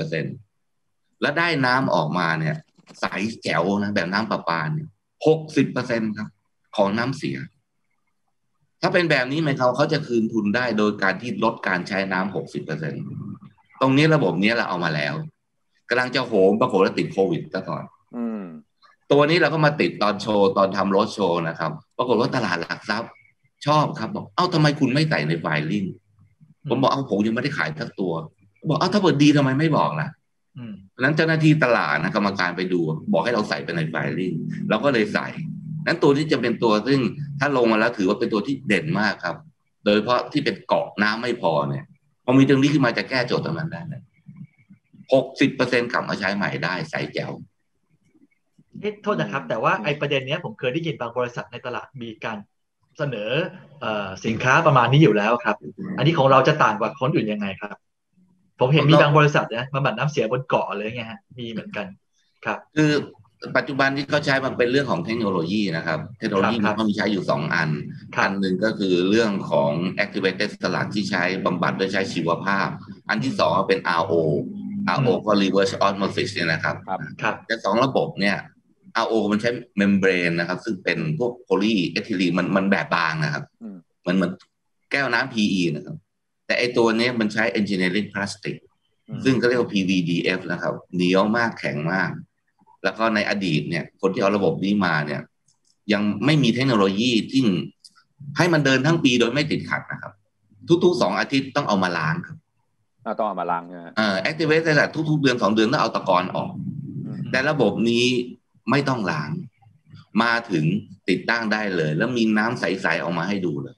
20%แล้วได้น้ำออกมาเนี่ยใสแจ๋วนะแบบน้ำประปาเนี่ย 60% ครับของน้ำเสียถ้าเป็นแบบนี้หมายความเขาจะคืนทุนได้โดยการที่ลดการใช้น้ำ 60% ตรงนี้ระบบนี้เราเอามาแล้วกำลังจะโหมปรากฏว่าติดโควิดซะก่อนตัวนี้เราก็มาติดตอนโชว์ตอนทำรถโชว์นะครับปรากฏว่าตลาดหลักทรัพย์ชอบครับบอกทำไมคุณไม่ใส่ในไฟลิ่งผมบอกผมยังไม่ได้ขายสักตัวบอกถ้าเปิดดีทำไมไม่บอกล่ะนั้นเจ้าหน้าที่ตลาดนะกรรมการไปดูบอกให้เราใส่ไปในไฟลิ่งเราก็เลยใส่นั้นตัวที่จะเป็นตัวซึ่งถ้าลงมาแล้วถือว่าเป็นตัวที่เด่นมากครับโดยเฉพาะที่เป็นเกาะน้ำไม่พอเนี่ยพอมีตรงนี้ขึ้นมาจะแก้โจทย์ตรงนั้นได้เลย 60% กลับมาใช้ใหม่ได้ใส่แจ๋วโทษนะครับแต่ว่าไอ้ประเด็นนี้ผมเคยได้ยินบางบริษัทในตลาดมีการเสนอสินค้าประมาณนี้อยู่แล้วครับอันนี้ของเราจะต่างกว่าคนอื่นยังไงครับผมเห็นมีบางบริษัทนะบำบัดน้ำเสียบนเกาะอะไรเงี้ยฮะมีเหมือนกันครับคือปัจจุบันที่เขาใช้มันเป็นเรื่องของเทคโนโลยีนะครับเทคโนโลยีมันก็มีใช้อยู่2 อันหนึ่งก็คือเรื่องของ activated sludge ที่ใช้บำบัดโดยใช้ชีวภาพอันที่2เป็น RO ก็ reverse osmosis เนี่ยนะครับแต่2 ระบบเนี่ย RO มันใช้ membrane นะครับซึ่งเป็นพวกโพลีเอทิลีนมันแบบบางนะครับมันเหมือนแก้วน้ำ PE นะครับแต่ไอตัวนี้มันใช้ engineering plastic ซึ่งก็เรียกว่า PVDF นะครับเหนียวมากแข็งมากแล้วก็ในอดีตเนี่ยคนที่เอาระบบนี้มาเนี่ยยังไม่มีเทคโนโลยีที่ให้มันเดินทั้งปีโดยไม่ติดขัดนะครับทุกๆ2 อาทิตย์ต้องเอามาล้างครับต้องเอามาล้าง activate แต่ทุกๆเดือน2 เดือนต้องเอาตะกอนออกแต่ระบบนี้ไม่ต้องล้างมาถึงติดตั้งได้เลยแล้วมีน้ำใสๆออกมาให้ดูเลย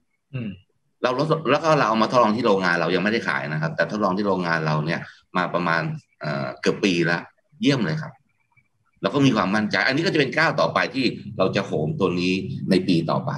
แล้วก็เราเอามาทดลองที่โรงงานเรายังไม่ได้ขายนะครับแต่ทดลองที่โรงงานเราเนี่ยมาประมาณเกือบปีแล้วเยี่ยมเลยครับเราก็มีความมั่นใจอันนี้ก็จะเป็นก้าวต่อไปที่เราจะโหมตัวนี้ในปีต่อไป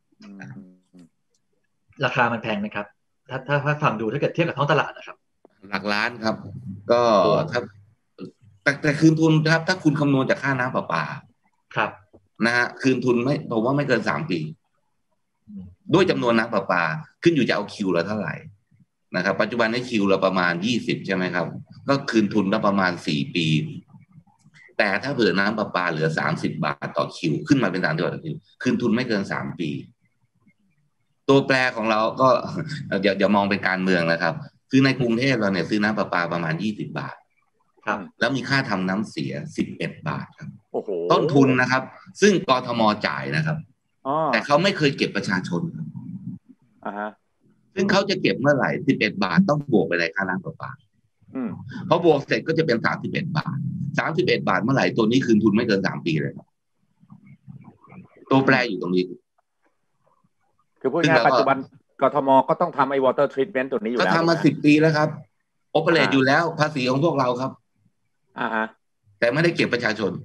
ราคามันแพงไหมครับถ้าฟังดูถ้าเกิดเทียบกับท้องตลาดนะครับหลักล้านครับก็ถ้าแต่คืนทุนครับถ้าคุณคำนวณจากค่าน้ำประปาครับนะฮะคืนทุนไม่ผมว่าไม่เกิน3 ปีด้วยจำนวนน้ำประปาขึ้นอยู่จะเอาคิวละเท่าไหร่นะครับปัจจุบันในคิวละประมาณ20ใช่ไหมครับก็คืนทุนละประมาณ4 ปีแต่ถ้าเผื่อน้ำประปาเหลือ30 บาทต่อคิวขึ้นมาเป็น30 บาทต่อคิวคืนทุนไม่เกิน3 ปีตัวแปรของเราก็อย่ามองเป็นการเมืองนะครับคือในกรุงเทพเราเนี่ยซื้อน้ำประปาประมาณ20 บาทครับแล้วมีค่าทำน้ำเสีย11 บาทครับต้นทุนนะครับซึ่งกทม.จ่ายนะครับแต่เขาไม่เคยเก็บประชาชนครับซึ่งเขาจะเก็บเมื่อไหร่11 บาทต้องบวกไปในค่าน้ำประปาพอบวกเสร็จก็จะเป็น31 บาท31 บาทเมื่อไหร่ตัวนี้คืนทุนไม่เกิน3 ปีเลยครับตัวแปรอยู่ตรงนี้คือพูดง่ายปัจจุบันกทม.ก็ต้องทำไอ้ water treatment ตัวนี้อยู่แล้วก็ทำมา10 ปีแล้วครับโอเปเรตอยู่แล้วภาษีของพวกเราครับแต่ไม่ได้เก็บประชาชน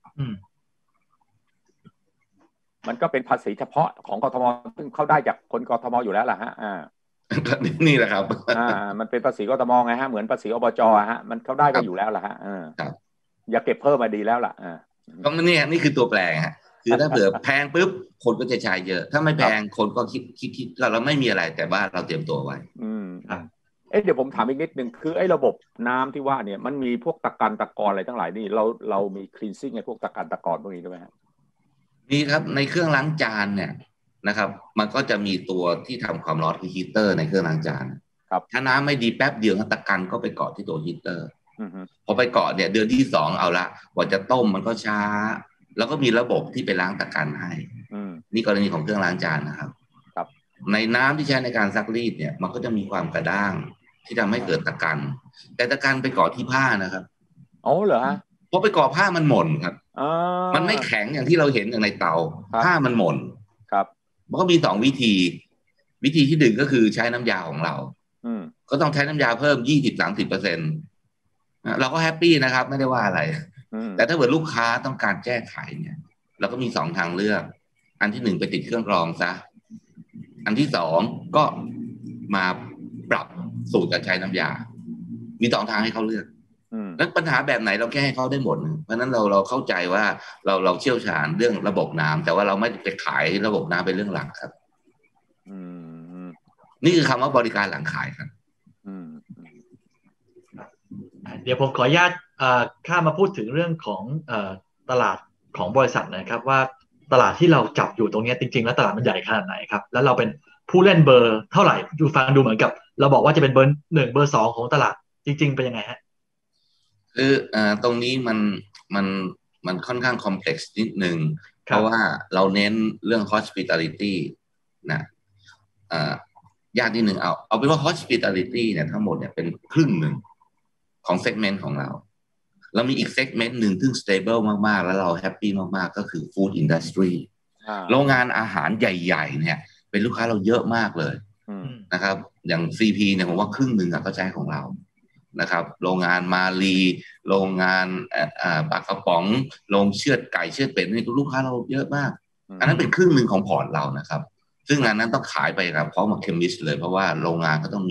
มันก็เป็นภาษีเฉพาะของกทม.ซึ่งเขาได้จากคนกทม.อยู่แล้วล่ะฮะนี่แหละครับมันเป็นภาษีกทม.ไงฮะเหมือนภาษีอบจ.ฮะมันเขาได้กันอยู่แล้วล่ะฮะอย่าเก็บเพิ่มมาดีแล้วล่ะก็นี่คือตัวแปรฮะคือถ้าเผื่อแพงปุ๊บคนก็จะใช้เยอะถ้าไม่แพงคนก็คิดเราไม่มีอะไรแต่ว่าเราเตรียมตัวไว้เดี๋ยวผมถามอีกนิดนึงคือไอ้ระบบน้ำที่ว่าเนี่ยมันมีพวกตะกอนอะไรทั้งหลายนี่เรามี cleansing ไอ้พวกตะกอนพวกนี้ด้วยไหมครับมีครับในเครื่องล้างจานเนี่ยนะครับมันก็จะมีตัวที่ทำความร้อนคือฮีเตอร์ในเครื่องล้างจานครับถ้าน้ำไม่ดีแป๊บเดียวตะกันก็ไปเกาะที่ตัวฮีเตอร์พอไปเกาะเนี่ยเดือนที่2เอาละกว่าจะต้มมันก็ช้าแล้วก็มีระบบที่ไปล้างตะกันให้นี่กรณีของเครื่องล้างจานนะครับในน้ำที่ใช้ในการซักรีดเนี่ยมันก็จะมีความกระด้างที่ทำให้เกิดตะกันแต่ตะกันไปเกาะที่ผ้านะครับเหรอฮะพอไปเกาะผ้ามันหม่นครับมันไม่แข็งอย่างที่เราเห็นอย่างในเตาผ้ามันหม่นครับมันก็มี2 วิธีวิธีที่หนึ่งก็คือใช้น้ำยาของเราก็ต้องใช้น้ำยาเพิ่ม20-30%เราก็แฮปปี้นะครับไม่ได้ว่าอะไรแต่ถ้าเกิดลูกค้าต้องการแก้ไขเนี่ยเราก็มี2 ทางเลือกอันที่1ไปติดเครื่องกรองซะอันที่2ก็มาปรับสูตรการใช้น้ำยามี2 ทางให้เขาเลือกแล้วปัญหาแบบไหนเราแก้ให้เขาได้หมดเพราะนั้นเราเข้าใจว่าเราเชี่ยวชาญเรื่องระบบน้ำแต่ว่าเราไม่ไปขายระบบน้ำเป็นเรื่องหลักครับนี่คือคำว่าบริการหลังขายครับเดี๋ยวผมขออนุญาตข้ามาพูดถึงเรื่องของตลาดของบริษัทนะครับว่าตลาดที่เราจับอยู่ตรงนี้จริงๆแล้วตลาดมันใหญ่ขนาดไหนครับแล้วเราเป็นผู้เล่นเบอร์เท่าไหร่ดูเหมือนกับเราบอกว่าจะเป็นเบอร์1เบอร์2ของตลาดจริงๆเป็นยังไงฮะคือตรงนี้มันค่อนข้างคอมเพล็กซ์นิดนึงเพราะว่าเราเน้นเรื่อง hospitality นะยากนิดนึงเอาเป็นว่า hospitality เนี่ยทั้งหมดเนี่ยเป็นครึ่งหนึ่งของเซกเมนต์ของเรามีอีกเซกเมนต์หนึ่งซึ่ง stable มากๆแล้วเราแฮปปี้มากๆก็คือ food industry โรงงานอาหารใหญ่ๆเนี่ยเป็นลูกค้าเราเยอะมากเลยนะครับอย่าง CP เนี่ยผมว่าครึ่งหนึ่งก็ใช้ของเรานะครับโรงงานมาลีโรงงานปลากระป๋องโรงเชือดไก่เชือดเป็ดนี่ลูกค้าเราเยอะมากอันนั้นเป็นครึ่งหนึ่งของพอร์ตเรานะครับซึ่งงานนั้นต้องขายไปกับพร้อมกับเคมิสเลยเพราะว่าโรงงานก็ต้องมี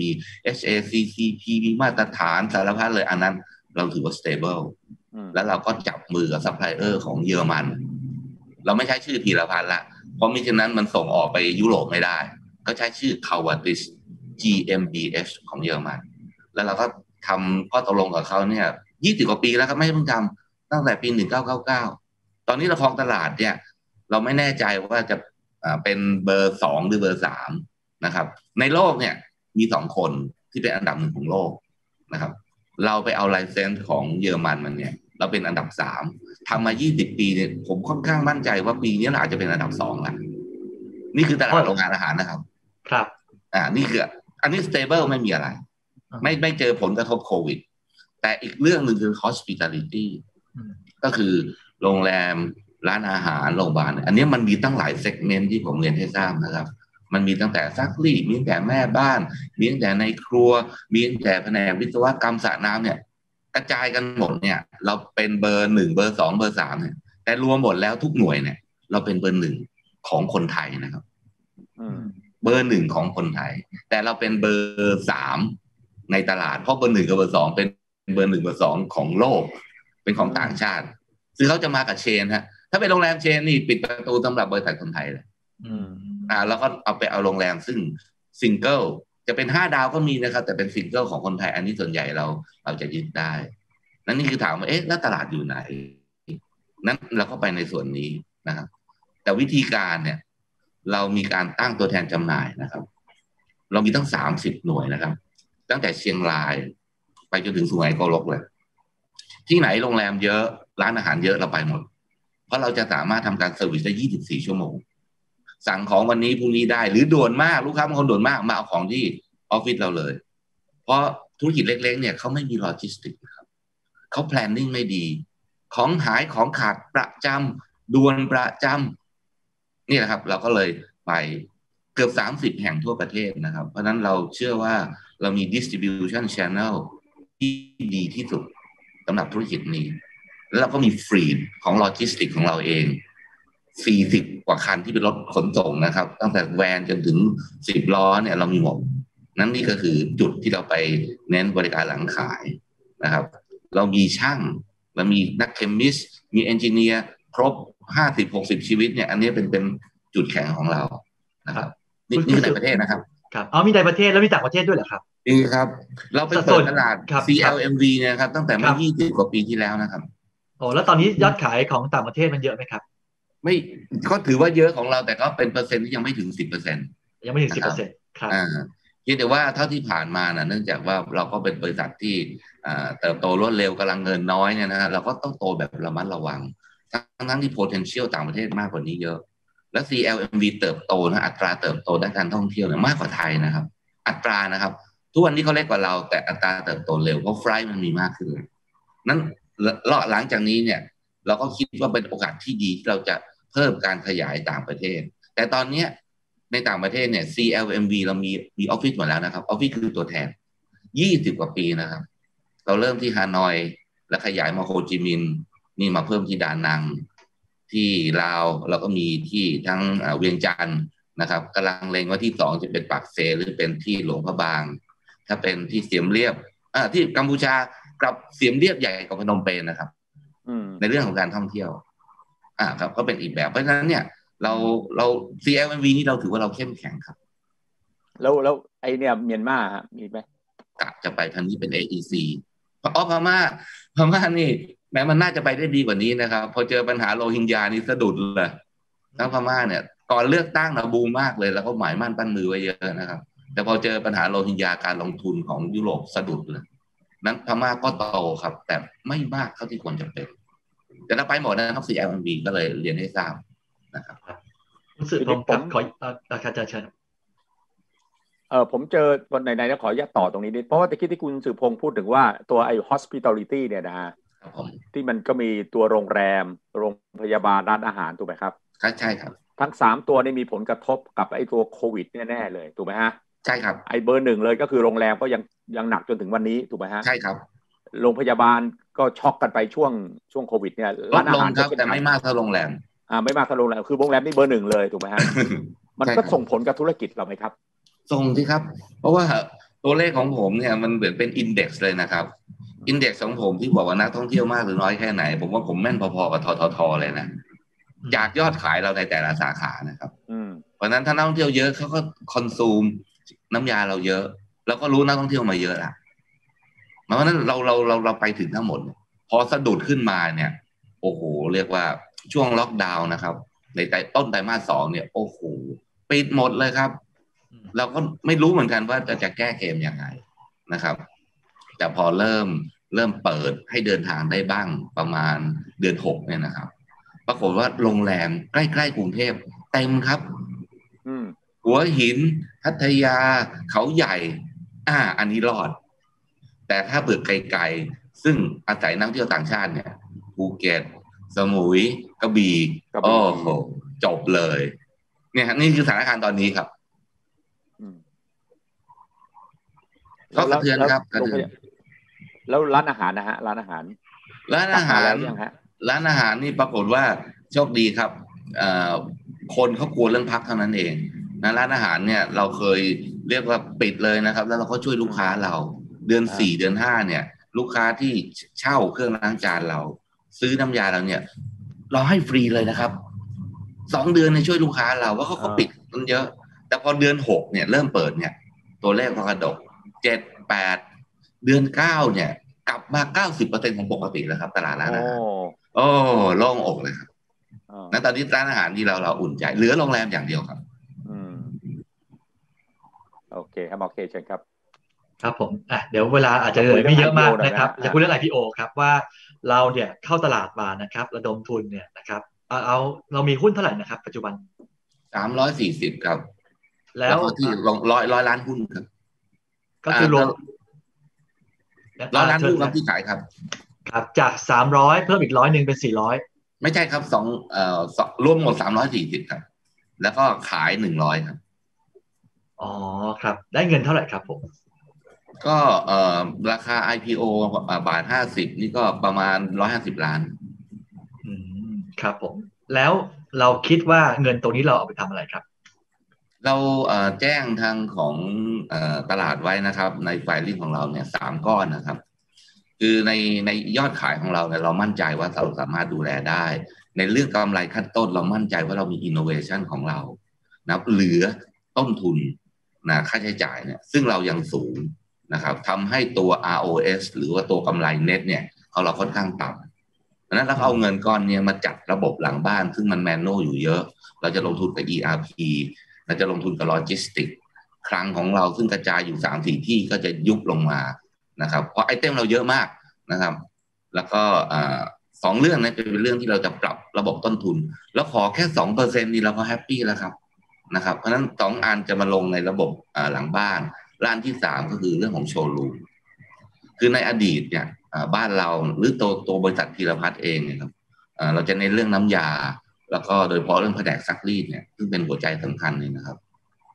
HACCP มีมาตรฐานสารพัดเลยอันนั้นเราถือว่า stable แล้วเราก็จับมือกับซัพพลายเออร์ของเยอรมันเราไม่ใช้ชื่อพีรพัฒน์ละเพราะมิฉะนั้นมันส่งออกไปยุโรปไม่ได้ก็ใช้ชื่อ Covatis GmbH ของเยอรมันแล้วเราก็ทำข้อตกลงกับเขาเนี่ย20 กว่าปีแล้วครับไม่เพิ่งทำตั้งแต่ปี1999ตอนนี้เราครองตลาดเนี่ยเราไม่แน่ใจว่าจะเป็นเบอร์2หรือเบอร์3นะครับในโลกเนี่ยมี2 คนที่เป็นอันดับ1ของโลกนะครับเราไปเอาไลเซนส์ของเยอรมันเนี่ยเราเป็นอันดับ3ทำมา20 ปีเนี่ยผมค่อนข้างมั่นใจว่าปีนี้เราอาจจะเป็นอันดับ2แล้วนี่คือตลาดโรงงานอาหารนะครับครับนี่คืออันนี้ stable ไม่มีอะไรไม่เจอผลกระทบโควิดแต่อีกเรื่องหนึ่งคือ hospitality ก็คือโรงแรมร้านอาหารโรงพยาบาลอันนี้มันมีตั้งหลายเซกเมนต์ที่ผมเรียนให้ทราบนะครับมันมีตั้งแต่ซักรีดมีตั้งแต่แม่บ้านมีตั้งแต่ในครัวมีตั้งแต่แผนกวิศวกรรมสระน้ำเนี่ยกระจายกันหมดเนี่ยเราเป็นเบอร์1เบอร์2เบอร์3เนี่ยแต่รวมหมดแล้วทุกหน่วยเนี่ยเราเป็นเบอร์1ของคนไทยนะครับเบอร์1ของคนไทยแต่เราเป็นเบอร์3ในตลาดเพราะเบอร์1กับเบอร์2เป็นเบอร์1เบอร์2ของโลกเป็นของต่างชาติซึ่งเขาจะมากับเชนฮะถ้าเป็นโรงแรมเชนนี่ปิดประตูสำหรับบริษัทคนไทยเลยแล้วก็เอาโรงแรมซึ่งซิงเกิลจะเป็น5 ดาวก็มีนะครับแต่เป็นซิงเกิลของคนไทยอันนี้ส่วนใหญ่เราจะยึดได้นั่นนี่คือถามว่าแล้วตลาดอยู่ไหนนั้นเราก็ไปในส่วนนี้นะครับแต่วิธีการเนี่ยเรามีการตั้งตัวแทนจำหน่ายนะครับเรามีตั้ง30 หน่วยนะครับตั้งแต่เชียงรายไปจนถึงสุไหงโกลกเลยที่ไหนโรงแรมเยอะร้านอาหารเยอะเราไปหมดเพราะเราจะสามารถทำการเซอร์วิสได้24 ชั่วโมงสั่งของวันนี้พรุ่งนี้ได้หรือด่วนมากลูกค้าบางคนด่วนมากมาเอาของที่ออฟฟิศเราเลยเพราะธุรกิจเล็กๆเนี่ยเขาไม่มีโลจิสติกส์ครับเขาแพลนนิ่งไม่ดีของหายของขาดประจำด่วนประจำนี่แหละครับเราก็เลยไปเกือบ30 แห่งทั่วประเทศนะครับเพราะนั้นเราเชื่อว่าเรามี distribution channel ที่ดีที่สุดสำหรับธุรกิจนี้แล้วเราก็มีฟรีดของโลจิสติกของเราเอง40 กว่าคันที่เป็นรถขนส่งนะครับตั้งแต่แวนจนถึง10 ล้อเนี่ยเรามีหมดนั่นนี่ก็คือจุดที่เราไปเน้นบริการหลังขายนะครับเรามีช่างเรามีนักเคมิสมีเอนจิเนียร์ครบ50-60 ชีวิตเนี่ยอันนี้เป็นจุดแข็งของเรานะครับนี่คือในประเทศนะครับครับมีในประเทศแล้วมีต่างประเทศด้วยเหรอครับนี่ครับเราไปเปิดตลาด CLMV เนี่ยครับตั้งแต่เมื่อ20 กว่าปีที่แล้วนะครับแล้วตอนนี้ยอดขายของต่างประเทศมันเยอะไหมครับไม่ก็ถือว่าเยอะของเราแต่ก็เป็นเปอร์เซ็นต์ที่ยังไม่ถึง 10% ยังไม่ถึง 10% ครับเพียงแต่ว่าเท่าที่ผ่านมาเนื่องจากว่าเราก็เป็นบริษัทที่เติบโตรวดเร็วกำลังเงินน้อยเนี่ยนะเราก็ต้องโตแบบระมัดระวังทั้งที่ potential ต่างประเทศมากกว่านี้เยอะและ CLMV เติบโตนะอัตราเติบโตด้านการท่องเที่ยวเนี่ยมากกว่าไทยนะครับอัตรานะครับทุกวันนี้เขาเล็กกว่าเราแต่อัตราเติบโตเร็วเพราะไฟล์มันมีมากขึ้นนั้นหลังจากนี้เนี่ยเราก็คิดว่าเป็นโอกาสที่ดีที่เราจะเพิ่มการขยายต่างประเทศแต่ตอนนี้ในต่างประเทศเนี่ย CLMV เรามีออฟฟิศหมดแล้วนะครับออฟฟิศคือตัวแทน20 กว่าปีนะครับเราเริ่มที่ฮานอยแล้วขยายมาโฮจิมินห์นี่มาเพิ่มที่ดานังที่ลาวเราก็มีที่ทั้งเวียงจันทร์นะครับกำลังเล็งว่าที่2จะเป็นปากเซหรือเป็นที่หลวงพระบางถ้าเป็นที่เสียมเรียบที่กัมพูชากับเสียมเรียบใหญ่กว่าพนมเปญนะครับในเรื่องของการท่องเที่ยวครับก็เป็นอีกแบบเพราะฉะนั้นเนี่ยเรา CLMV นี่เราถือว่าเราเข้มแข็งครับแล้วไอเนี่ยเมียนมาฮะมีไหมกะจะไปทางนี้เป็น AEC พม่านี่แม้มันน่าจะไปได้ดีกว่านี้นะครับพอเจอปัญหาโรฮิงญานี่สะดุดเลยทั้งพม่าเนี่ยก่อนเลือกตั้งบูมมากเลยแล้วก็หมายมั่นปั้นมือไว้เยอะนะครับแต่พอเจอปัญหาโรฮิงญาการลงทุนของยุโรปสะดุดเลยนั้นพม่าก็โตครับแต่ไม่มากเท่าที่ควรจะเป็นแต่ถ้าไปหมดนะครับ CLMV ก็เลยเรียนให้ทราบนะครับรู้สึกผมขออาจารย์เชิญผมเจอวันไหนๆนะขออนุญาตต่อตรงนี้นิดเพราะว่าตะกี้ที่คุณสืบพงษ์พูดถึงว่าตัวไอ้ hospitality เนี่ยนะฮะที่มันก็มีตัวโรงแรมโรงพยาบาลร้านอาหารถูกไหมครับใช่ครับทั้ง3ตัวนี่มีผลกระทบกับไอ้ตัวโควิดแน่ๆเลยถูกไหมฮะใช่ครับไอ้เบอร์ 1เลยก็คือโรงแรมก็ยังหนักจนถึงวันนี้ถูกไหมฮะใช่ครับโรงพยาบาลก็ช็อกกันไปช่วงโควิดเนี่ยร้านอาหารครับแต่ไม่มากเท่าโรงแรมไม่มากเท่าโรงแรมคือโรงแรมนี่เบอร์ 1เลยถูกไหมฮะมันก็ส่งผลกับธุรกิจเราไหมครับส่งที่ครับเพราะว่าตัวเลขของผมเนี่ยมันเหมือนเป็นอินเด็กซ์เลยนะครับอินเด็กซ์ของผมที่บอกว่านักท่องเที่ยวมากหรือน้อยแค่ไหนผมว่าผมแม่นพอๆกับททเลยนะจากยอดขายเราในแต่ละสาขานะครับเพราะนั้นถ้านักท่องเที่ยวเยอะเขาก็คอนซูมน้ำยาเราเยอะแล้วก็รู้นักท่องเที่ยวมาเยอะละเพราะนั้นเราไปถึงทั้งหมดพอสะดุดขึ้นมาเนี่ยโอ้โหเรียกว่าช่วงล็อกดาวน์นะครับในต้นไตรมาส 2เนี่ยโอ้โหปิดหมดเลยครับเราก็ไม่รู้เหมือนกันว่าจะแก้เกมยังไงนะครับแต่พอเริ่มเปิดให้เดินทางได้บ้างประมาณเดือน6เนี่ยนะครับปรากฏว่าโรงแรมใกล้ๆกรุงเทพเต็มครับหัวหินพัทยาเขาใหญ่อันนี้รอดแต่ถ้าเบิกไกลๆซึ่งอาศัยนักท่องเที่ยวต่างชาติเนี่ยภูเก็ตสมุยกระบี่โอ้โหจบเลยเนี่ยนี่คือสถานการณ์ตอนนี้ครับก็กระเทือนครับกระเทือนแล้วร้านอาหารนะฮะร้านอาหารนี่ปรากฏว่าโชคดีครับคนเขากลัวเรื่องพักเท่านั้นเองนะร้านอาหารเนี่ยเราเคยเรียกว่าปิดเลยนะครับแล้วเราก็ช่วยลูกค้าเราเดือน4เดือน5เนี่ยลูกค้าที่เช่าเครื่องล้างจานเราซื้อน้ำยาเราเนี่ยเราให้ฟรีเลยนะครับ2เดือนเนี่ยช่วยลูกค้าเราว่าเขาก็ปิดมันเยอะแต่พอเดือน6เนี่ยเริ่มเปิดเนี่ยตัวเลขก็กระโดด7 8เดือน9เนี่ยกลับมา 90% ของปกติแล้วครับตลาดร้านอาหารโอ้โล่งอกเลยครับนั้นตอนนี้ร้านอาหารที่เราอุ่นใจเหลือโรงแรมอย่างเดียวครับโอเคครับโอเคเชิญครับครับผมเดี๋ยวเวลาอาจจะเหลือไม่เยอะมากนะครับจะคุยเรื่อง IPO ครับว่าเราเนี่ยเข้าตลาดมานะครับระดมทุนเนี่ยนะครับเอาเรามีหุ้นเท่าไหร่นะครับปัจจุบัน 340ครับแล้วที่100 ล้านหุ้นครับก็คือรวม 100 ล้านหุ้นครับที่ขายครับครับจาก300เพิ่มอีก100เป็น400 ไม่ใช่ครับรวมหมด340ครับแล้วก็ขาย100ครับอ๋อครับได้เงินเท่าไหร่ครับผมก็ราคา IPO 1.50 นี่ก็ประมาณ150 ล้านครับผมแล้วเราคิดว่าเงินตรงนี้เราเอาไปทำอะไรครับเราแจ้งทางของตลาดไว้นะครับในไฟลิ่งของเราเนี่ย3 ก้อนนะครับคือในยอดขายของเราเนี่ยเรามั่นใจว่าเราสามารถดูแลได้ในเรื่องกำไรขั้นต้นเรามั่นใจว่าเรามีอินโนเวชันของเรานะเหลือต้นทุนนะค่าใช้จ่ายเนี่ยซึ่งเรายังสูงนะครับทำให้ตัว ROS หรือว่าตัวกำไร net เนี่ยเราค่อนข้างต่ำเพราะนั้นเราเอาเงินก้อนนี้มาจัดระบบหลังบ้านซึ่งมันแมนนวลอยู่เยอะเราจะลงทุนกับ ERP เราจะลงทุนกับโลจิสติกคลังของเราซึ่งกระจายอยู่ 3-4 ที่ก็จะยุบลงมานะครับเพราะไอเทมเราเยอะมากนะครับแล้วก็2 เรื่องนี้เป็นเรื่องที่เราจะปรับระบบต้นทุนแล้วขอแค่ 2% นี่เราก็แฮปปี้แล้วครับนะครับเพราะฉะนั้น2 อันจะมาลงในระบบหลังบ้านร้านที่3ก็คือเรื่องของโชว์รูมคือในอดีตเนี่ยบ้านเราหรือตัวบริษัทพีรพัฒน์เองเนี่ยครับเราจะในเรื่องน้ำยาแล้วก็โดยเฉพาะเรื่องแผนกซักรีดเนี่ยซึ่งเป็นหัวใจสำคัญเลยนะครับ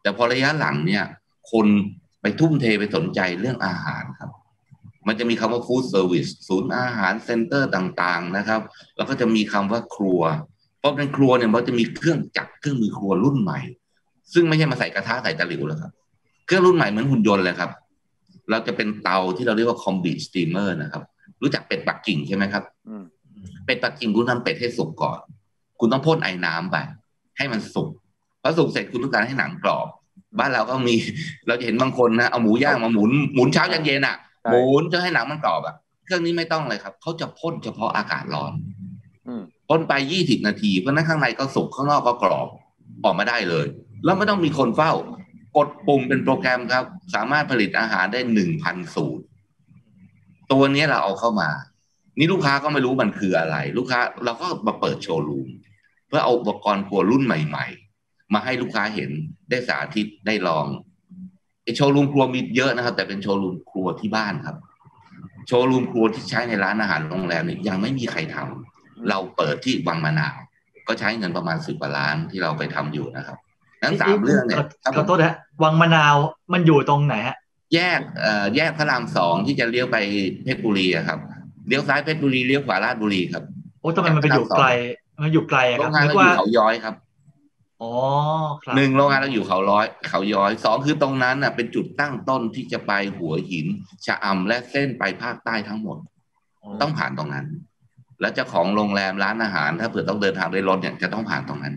แต่พอระยะหลังเนี่ยคนไปทุ่มเทไปสนใจเรื่องอาหารครับมันจะมีคำว่าฟู้ดเซอร์วิสศูนย์อาหารเซ็นเตอร์ต่างๆนะครับแล้วก็จะมีคำว่าครัวเพราะในครัวเนี่ยมันจะมีเครื่องจักรเครื่องมือครัวรุ่นใหม่ซึ่งไม่ใช่มาใส่กระทะใส่ตะหลิวแล้วครับเครื่องรุ่นใหม่เหมือนหุ่นยนต์เลยครับเราจะเป็นเตาที่เราเรียกว่าคอมบิสตีมเมอร์นะครับรู้จักเป็ดปักกิ่งใช่ไหมครับเป็ดปักกิ่งคุณทำเป็ดให้สุกก่อนคุณต้องพ่นไอ้น้ำไปให้มันสุกพอสุกเสร็จคุณต้องการให้หนังกรอบบ้านเราก็มีเราจะเห็นบางคนนะเอาหมูย่างมาหมุนเช้ายันเย็นอ่ะหมุนจะให้หนังมันกรอบอ่ะเครื่องนี้ไม่ต้องเลยครับเขาจะพ่นเฉพาะอากาศร้อนพ่นไป20 นาทีเพราะนั้นข้างในก็สุกข้างนอกก็กรอบออกมาได้เลยแล้วไม่ต้องมีคนเฝ้ากดปุ่มเป็นโปรแกรมครับสามารถผลิตอาหารได้ 1,000 สูตรตัวนี้เราเอาเข้ามานี่ลูกค้าก็ไม่รู้มันคืออะไรลูกค้าเราก็มาเปิดโชว์รูมเพื่อเอาอุปกรณ์ครัวรุ่นใหม่ๆมาให้ลูกค้าเห็นได้สาธิตได้ลองโชว์รูมครัวมีเยอะนะครับแต่เป็นโชว์รูมครัวที่บ้านครับโชว์รูมครัวที่ใช้ในร้านอาหารโรงแรมเนี่ยยังไม่มีใครทำเราเปิดที่วังมะนาวก็ใช้เงินประมาณ10 กว่าล้านที่เราไปทำอยู่นะครับทั้ง3 เรื่องเนี่ยขอโทษนะวังมะนาวมันอยู่ตรงไหนฮะแยกพระราม 2ที่จะเลี้ยวไปเพชรบุรีครับเลี้ยวซ้ายเพชรบุรีเลี้ยวขวาราชบุรีครับโอ้ทำไมมันไปอยู่ไกลมันอยู่ไกลครับโรงงานเราอยู่เขาย้อยครับอ๋อครับ 1โรงงานเราอยู่เขาย้อย2คือตรงนั้นน่ะเป็นจุดตั้งต้นที่จะไปหัวหินชะอำและเส้นไปภาคใต้ทั้งหมดต้องผ่านตรงนั้นแล้วเจ้าของโรงแรมร้านอาหารถ้าเผื่อต้องเดินทางด้วยรถเนี่ยจะต้องผ่านตรงนั้น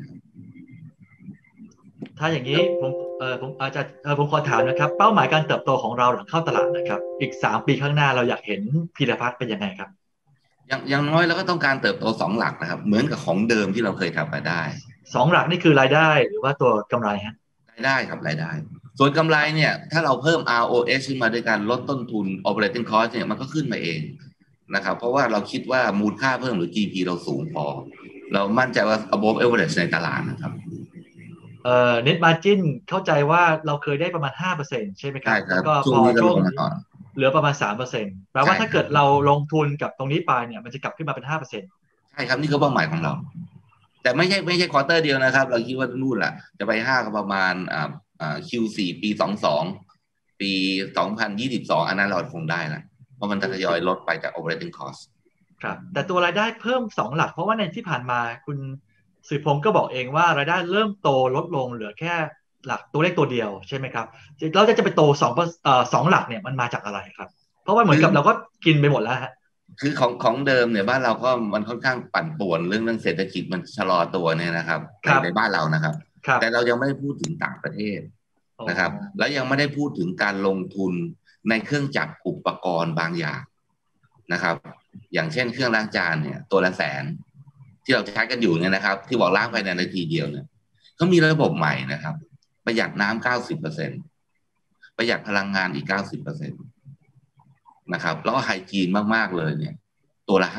ถ้าอย่างนี้ผมอาจจะผมขอถามนะครับเป้าหมายการเติบโตของเราหลังเข้าตลาดนะครับอีก3 ปีข้างหน้าเราอยากเห็นพีรพัฒน์เป็นยังไงครับอย่างน้อยเราก็ต้องการเติบโต2 หลักนะครับเหมือนกับของเดิมที่เราเคยทำมาได้ 2 หลักนี่คือรายได้หรือว่าตัวกำไรฮะรายได้ครับรายได้ส่วนกำไรเนี่ยถ้าเราเพิ่ม ROS ขึ้นมาด้วยการลดต้นทุน operating cost เนี่ยมันก็ขึ้นมาเองนะครับเพราะว่าเราคิดว่ามูลค่าเพิ่มหรือ GP เราสูงพอเรามั่นใจว่า above average ในตลาดนะครับ net margin เข้าใจว่าเราเคยได้ประมาณ 5% ใช่ไหมครับแล้วก็พอช่วงเหลือประมาณ 3% แปลว่าถ้าเกิดเราลงทุนกับตรงนี้ไปเนี่ยมันจะกลับขึ้นมาเป็น 5% ใช่ครับนี่คือเป้าหมายของเราแต่ไม่ใช่ควอเตอร์เดียวนะครับเราคิดว่านู่นแหละจะไป5ก็ประมาณQ4 ปี22ปี2022อันนั้นเราคงได้ละเพราะมันทยอยลดไปจาก operating cost ครับแต่ตัวรายได้เพิ่ม2 หลักเพราะว่าในที่ผ่านมาคุณสืบพงศ์ก็บอกเองว่ารายได้เริ่มโตลดลงเหลือแค่หลักตัวเลขตัวเดียวใช่ไหมครับเราจะไปโต2 หลักเนี่ยมันมาจากอะไรครับเพราะว่าเหมือนกับเราก็กินไปหมดแล้วฮะคือของเดิมเนี่ยบ้านเราก็มันค่อนข้างปั่นป่วนเรื่องเศรษฐกิจมันชะลอตัวเนี่ยนะครับในบ้านเรานะครับแต่เรายังไม่ได้พูดถึงต่างประเทศนะครับแล้วยังไม่ได้พูดถึงการลงทุนในเครื่องจักรอุปกรณ์บางอย่างนะครับอย่างเช่นเครื่องล้างจานเนี่ยตัวละ100,000ที่เราใช้กันอยู่เนี่ยนะครับที่บอกล้างภายในนาทีเดียวเนี่ยเขามีระบบใหม่นะครับประหยัดน้ำ90%ประหยัดพลังงานอีก90%นะครับแล้วก็ไฮจีนมากๆเลยเนี่ยตัวละ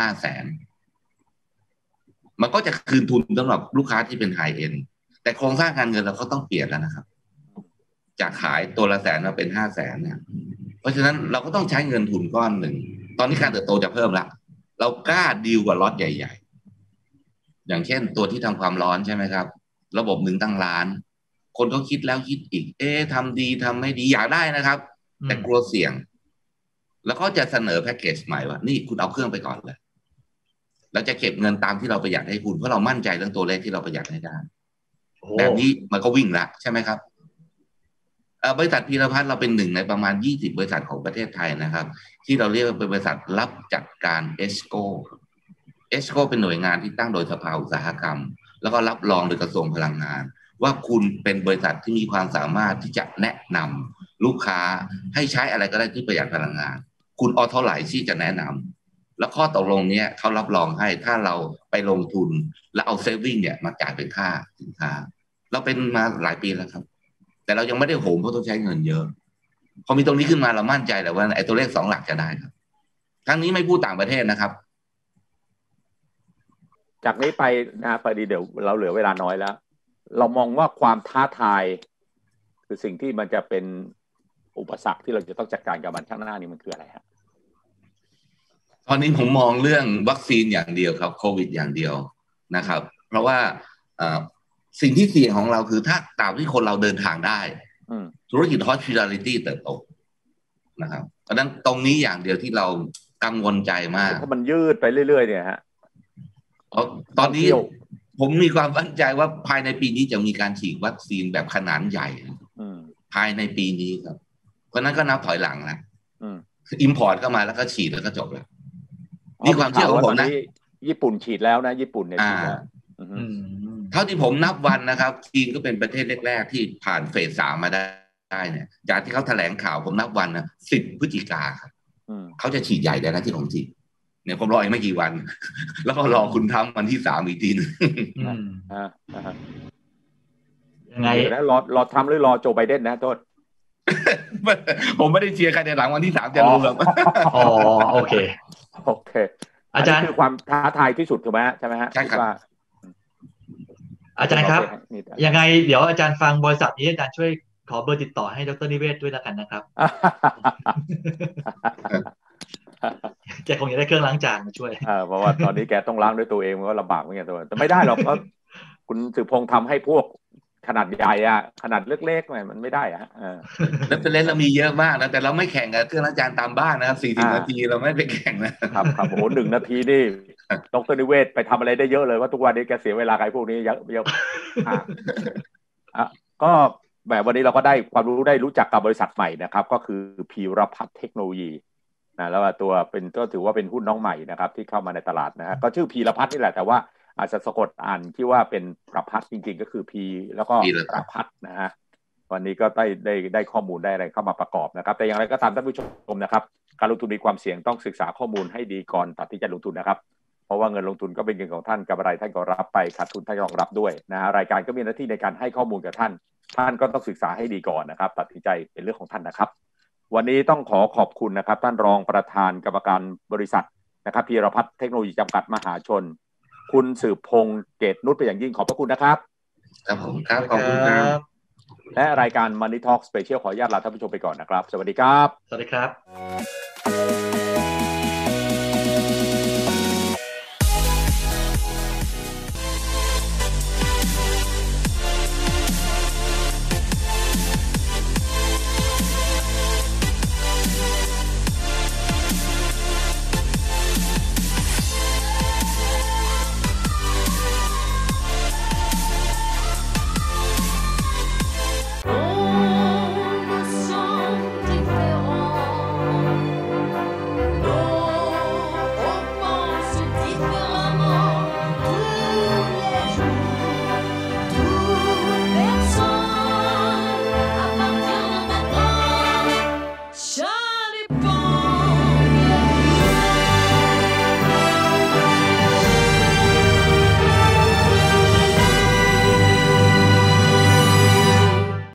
500,000มันก็จะคืนทุนสำหรับลูกค้าที่เป็นไฮเอ็นแต่โครงสร้างการเงินเราก็ต้องเปลี่ยนแล้วนะครับจากขายตัวละ100,000มาเป็น500,000เนี่ยเพราะฉะนั้นเราก็ต้องใช้เงินทุนก้อนหนึ่งตอนนี้การเติบโตจะเพิ่มละเรากล้าดีลกับล็อตใหญ่ๆอย่างเช่นตัวที่ทำความร้อนใช่ไหมครับระบบ1ตั้งล้านคนเขาคิดแล้วคิดอีกทำดีทำไม่ดีอยากได้นะครับแต่กลัวเสี่ยงแล้วก็จะเสนอแพ็กเกจใหม่ว่านี่คุณเอาเครื่องไปก่อนเลยเราจะเก็บเงินตามที่เราประหยัดให้คุณเพราะเรามั่นใจเรื่องตัวเลขที่เราประหยัดให้ได้แบบนี้มันก็วิ่งละใช่ไหมครับบริษัทพีรพัฒน์เราเป็น1ในประมาณ20บริษัทของประเทศไทยนะครับที่เราเรียกว่าเป็นบริษัทรับจัดการเอสโก้เป็นหน่วยงานที่ตั้งโดยสภาอุตสาหกรรมแล้วก็รับรองโดยกระทรวงพลังงานว่าคุณเป็นบริษัทที่มีความสามารถที่จะแนะนำลูกค้าให้ใช้อะไรก็ได้ที่ประหยัดพลังงานคุณเอาเท่าไหร่ที่จะแนะนำแล้วข้อตกลงนี้เขารับรองให้ถ้าเราไปลงทุนแล้วเอาเซฟวิ่งเนี่ยมาจ่ายเป็นค่าสินค้าเราเป็นมาหลายปีแล้วครับแต่เรายังไม่ได้โหมเพราะต้องใช้เงินเยอะพอมีตรงนี้ขึ้นมาเรามั่นใจแล้วว่าไอ้ตัวเลข2 หลักจะได้ครับทั้งนี้ไม่พูดต่างประเทศนะครับจากนี้ไปนะพอดีเดี๋ยวเราเหลือเวลาน้อยแล้วเรามองว่าความท้าทายคือสิ่งที่มันจะเป็นอุปสรรคที่เราจะต้องจัดการกับมันข้างหน้านี้มันคืออะไรครับตอนนี้ผมมองเรื่องวัคซีนอย่างเดียวครับโควิดอย่างเดียวนะครับเพราะว่าสิ่งที่เสี่ยงของเราคือถ้าตามที่คนเราเดินทางได้ธุรกิจ hospitality เติบโตนะครับเพราะฉะนั้นตรงนี้อย่างเดียวที่เรากังวลใจมากเพราะมันยืดไปเรื่อยๆเนี่ยฮะตอนนี้ผมมีความมั่นใจว่าภายในปีนี้จะมีการฉีดวัคซีนแบบขนาดใหญ่ภายในปีนี้ครับเพราะนั้นก็นับถอยหลังแล้วอิมพอร์ตเข้ามาแล้วก็ฉีดแล้วก็จบแล้วนี่ความเชื่อของผมนะญี่ปุ่นฉีดแล้วนะญี่ปุ่นเนี่ยฉีดแล้วเท่าที่ผมนับวันนะครับจีนก็เป็นประเทศแรกๆที่ผ่านเฟส 3มาได้เนี่ยจากที่เขาแถลงข่าวผมนับวันนะ10 พฤศจิกาครับเขาจะฉีดใหญ่ได้นะที่ของจีนเนี่ยผมรออีกไม่กี่วันแล้วก็รอคุณทำวันที่3อีกทีนึงยังไงนะรอทำหรือรอโจไบเดนนะโทษผมไม่ได้เชียร์ใครในหลังวันที่3จะรู้หรอกอ๋อโอเคอาจารย์คือความท้าทายที่สุดถูกไหมใช่ไหมฮะใช่ครับอาจารย์ครับยังไงเดี๋ยวอาจารย์ฟังบริษัทนี้อาจารย์ช่วยขอเบอร์ติดต่อให้ดร.นิเวศด้วยแล้วกันนะครับแกคงจะได้เครื่องล้างจานมาช่วยเพราะว่าตอนนี้แกต้องล้างด้วยตัวเองมันก็ลำบากเหมือนกันตัวแต่ไม่ได้หรอกเพราะคุณสืบพงษ์ทำให้พวกขนาดใหญ่อะขนาดเล็กๆมันไม่ได้อะแล้วเป็นเล่นเรามีเยอะมากนะแต่เราไม่แข่งกับเครื่องล้างจานตามบ้านนะครับ40 นาทีเราไม่ไปแข่งนะครับโอ้โห1 นาทีนี่ดร.นิเวศไปทำอะไรได้เยอะเลยว่าทุกวันนี้แกเสียเวลากับพวกนี้เยอะก็แบบวันนี้เราก็ได้ความรู้ได้รู้จักกับบริษัทใหม่นะครับก็คือพีรพัฒน์เทคโนโลยีนะแล้วตัวเป็นก็ถือว่าเป็นหุ้นน้องใหม่นะครับที่เข้ามาในตลาดนะฮะก็ชื่อพีรพัฒน์นี่แหละแต่ว่าอาจจะสะกดอ่านที่ว่าเป็นประพัฒน์จริงๆก็คือพีแล้วก็ประพัฒน์นะฮะวันนี้ก็ได้ข้อมูลได้อะไรเข้ามาประกอบนะครับแต่อย่างไรก็ตามท่านผู้ชมนะครับการลงทุนมีความเสี่ยงต้องศึกษาข้อมูลให้ดีก่อนตัดสินใจลงทุนนะครับเพราะว่าเงินลงทุนก็เป็นเงินของท่านกำไรท่านก็รับไปขาดทุนท่านก็ต้องรับด้วยนะฮะรายการก็มีหน้าที่ในการให้ข้อมูลกับท่านก็ต้องศึกษาให้ดีก่อนนะครับตัดสินใจเป็นเรื่องของท่านนะครับวันนี้ต้องขอบคุณนะครับท่านรองประธานกรรมการบริษัทนะครับพีรพัฒน์เทคโนโลยีจำกัดมหาชนคุณสืบพงษ์เกตนุชเป็นอย่างยิ่งขอบพระคุณนะครับครับผมครับขอบคุณครับและรายการ Money Talk Special ขออนุญาตลาท่านผู้ชมไปก่อนนะครับสวัสดีครับสวัสดีครับ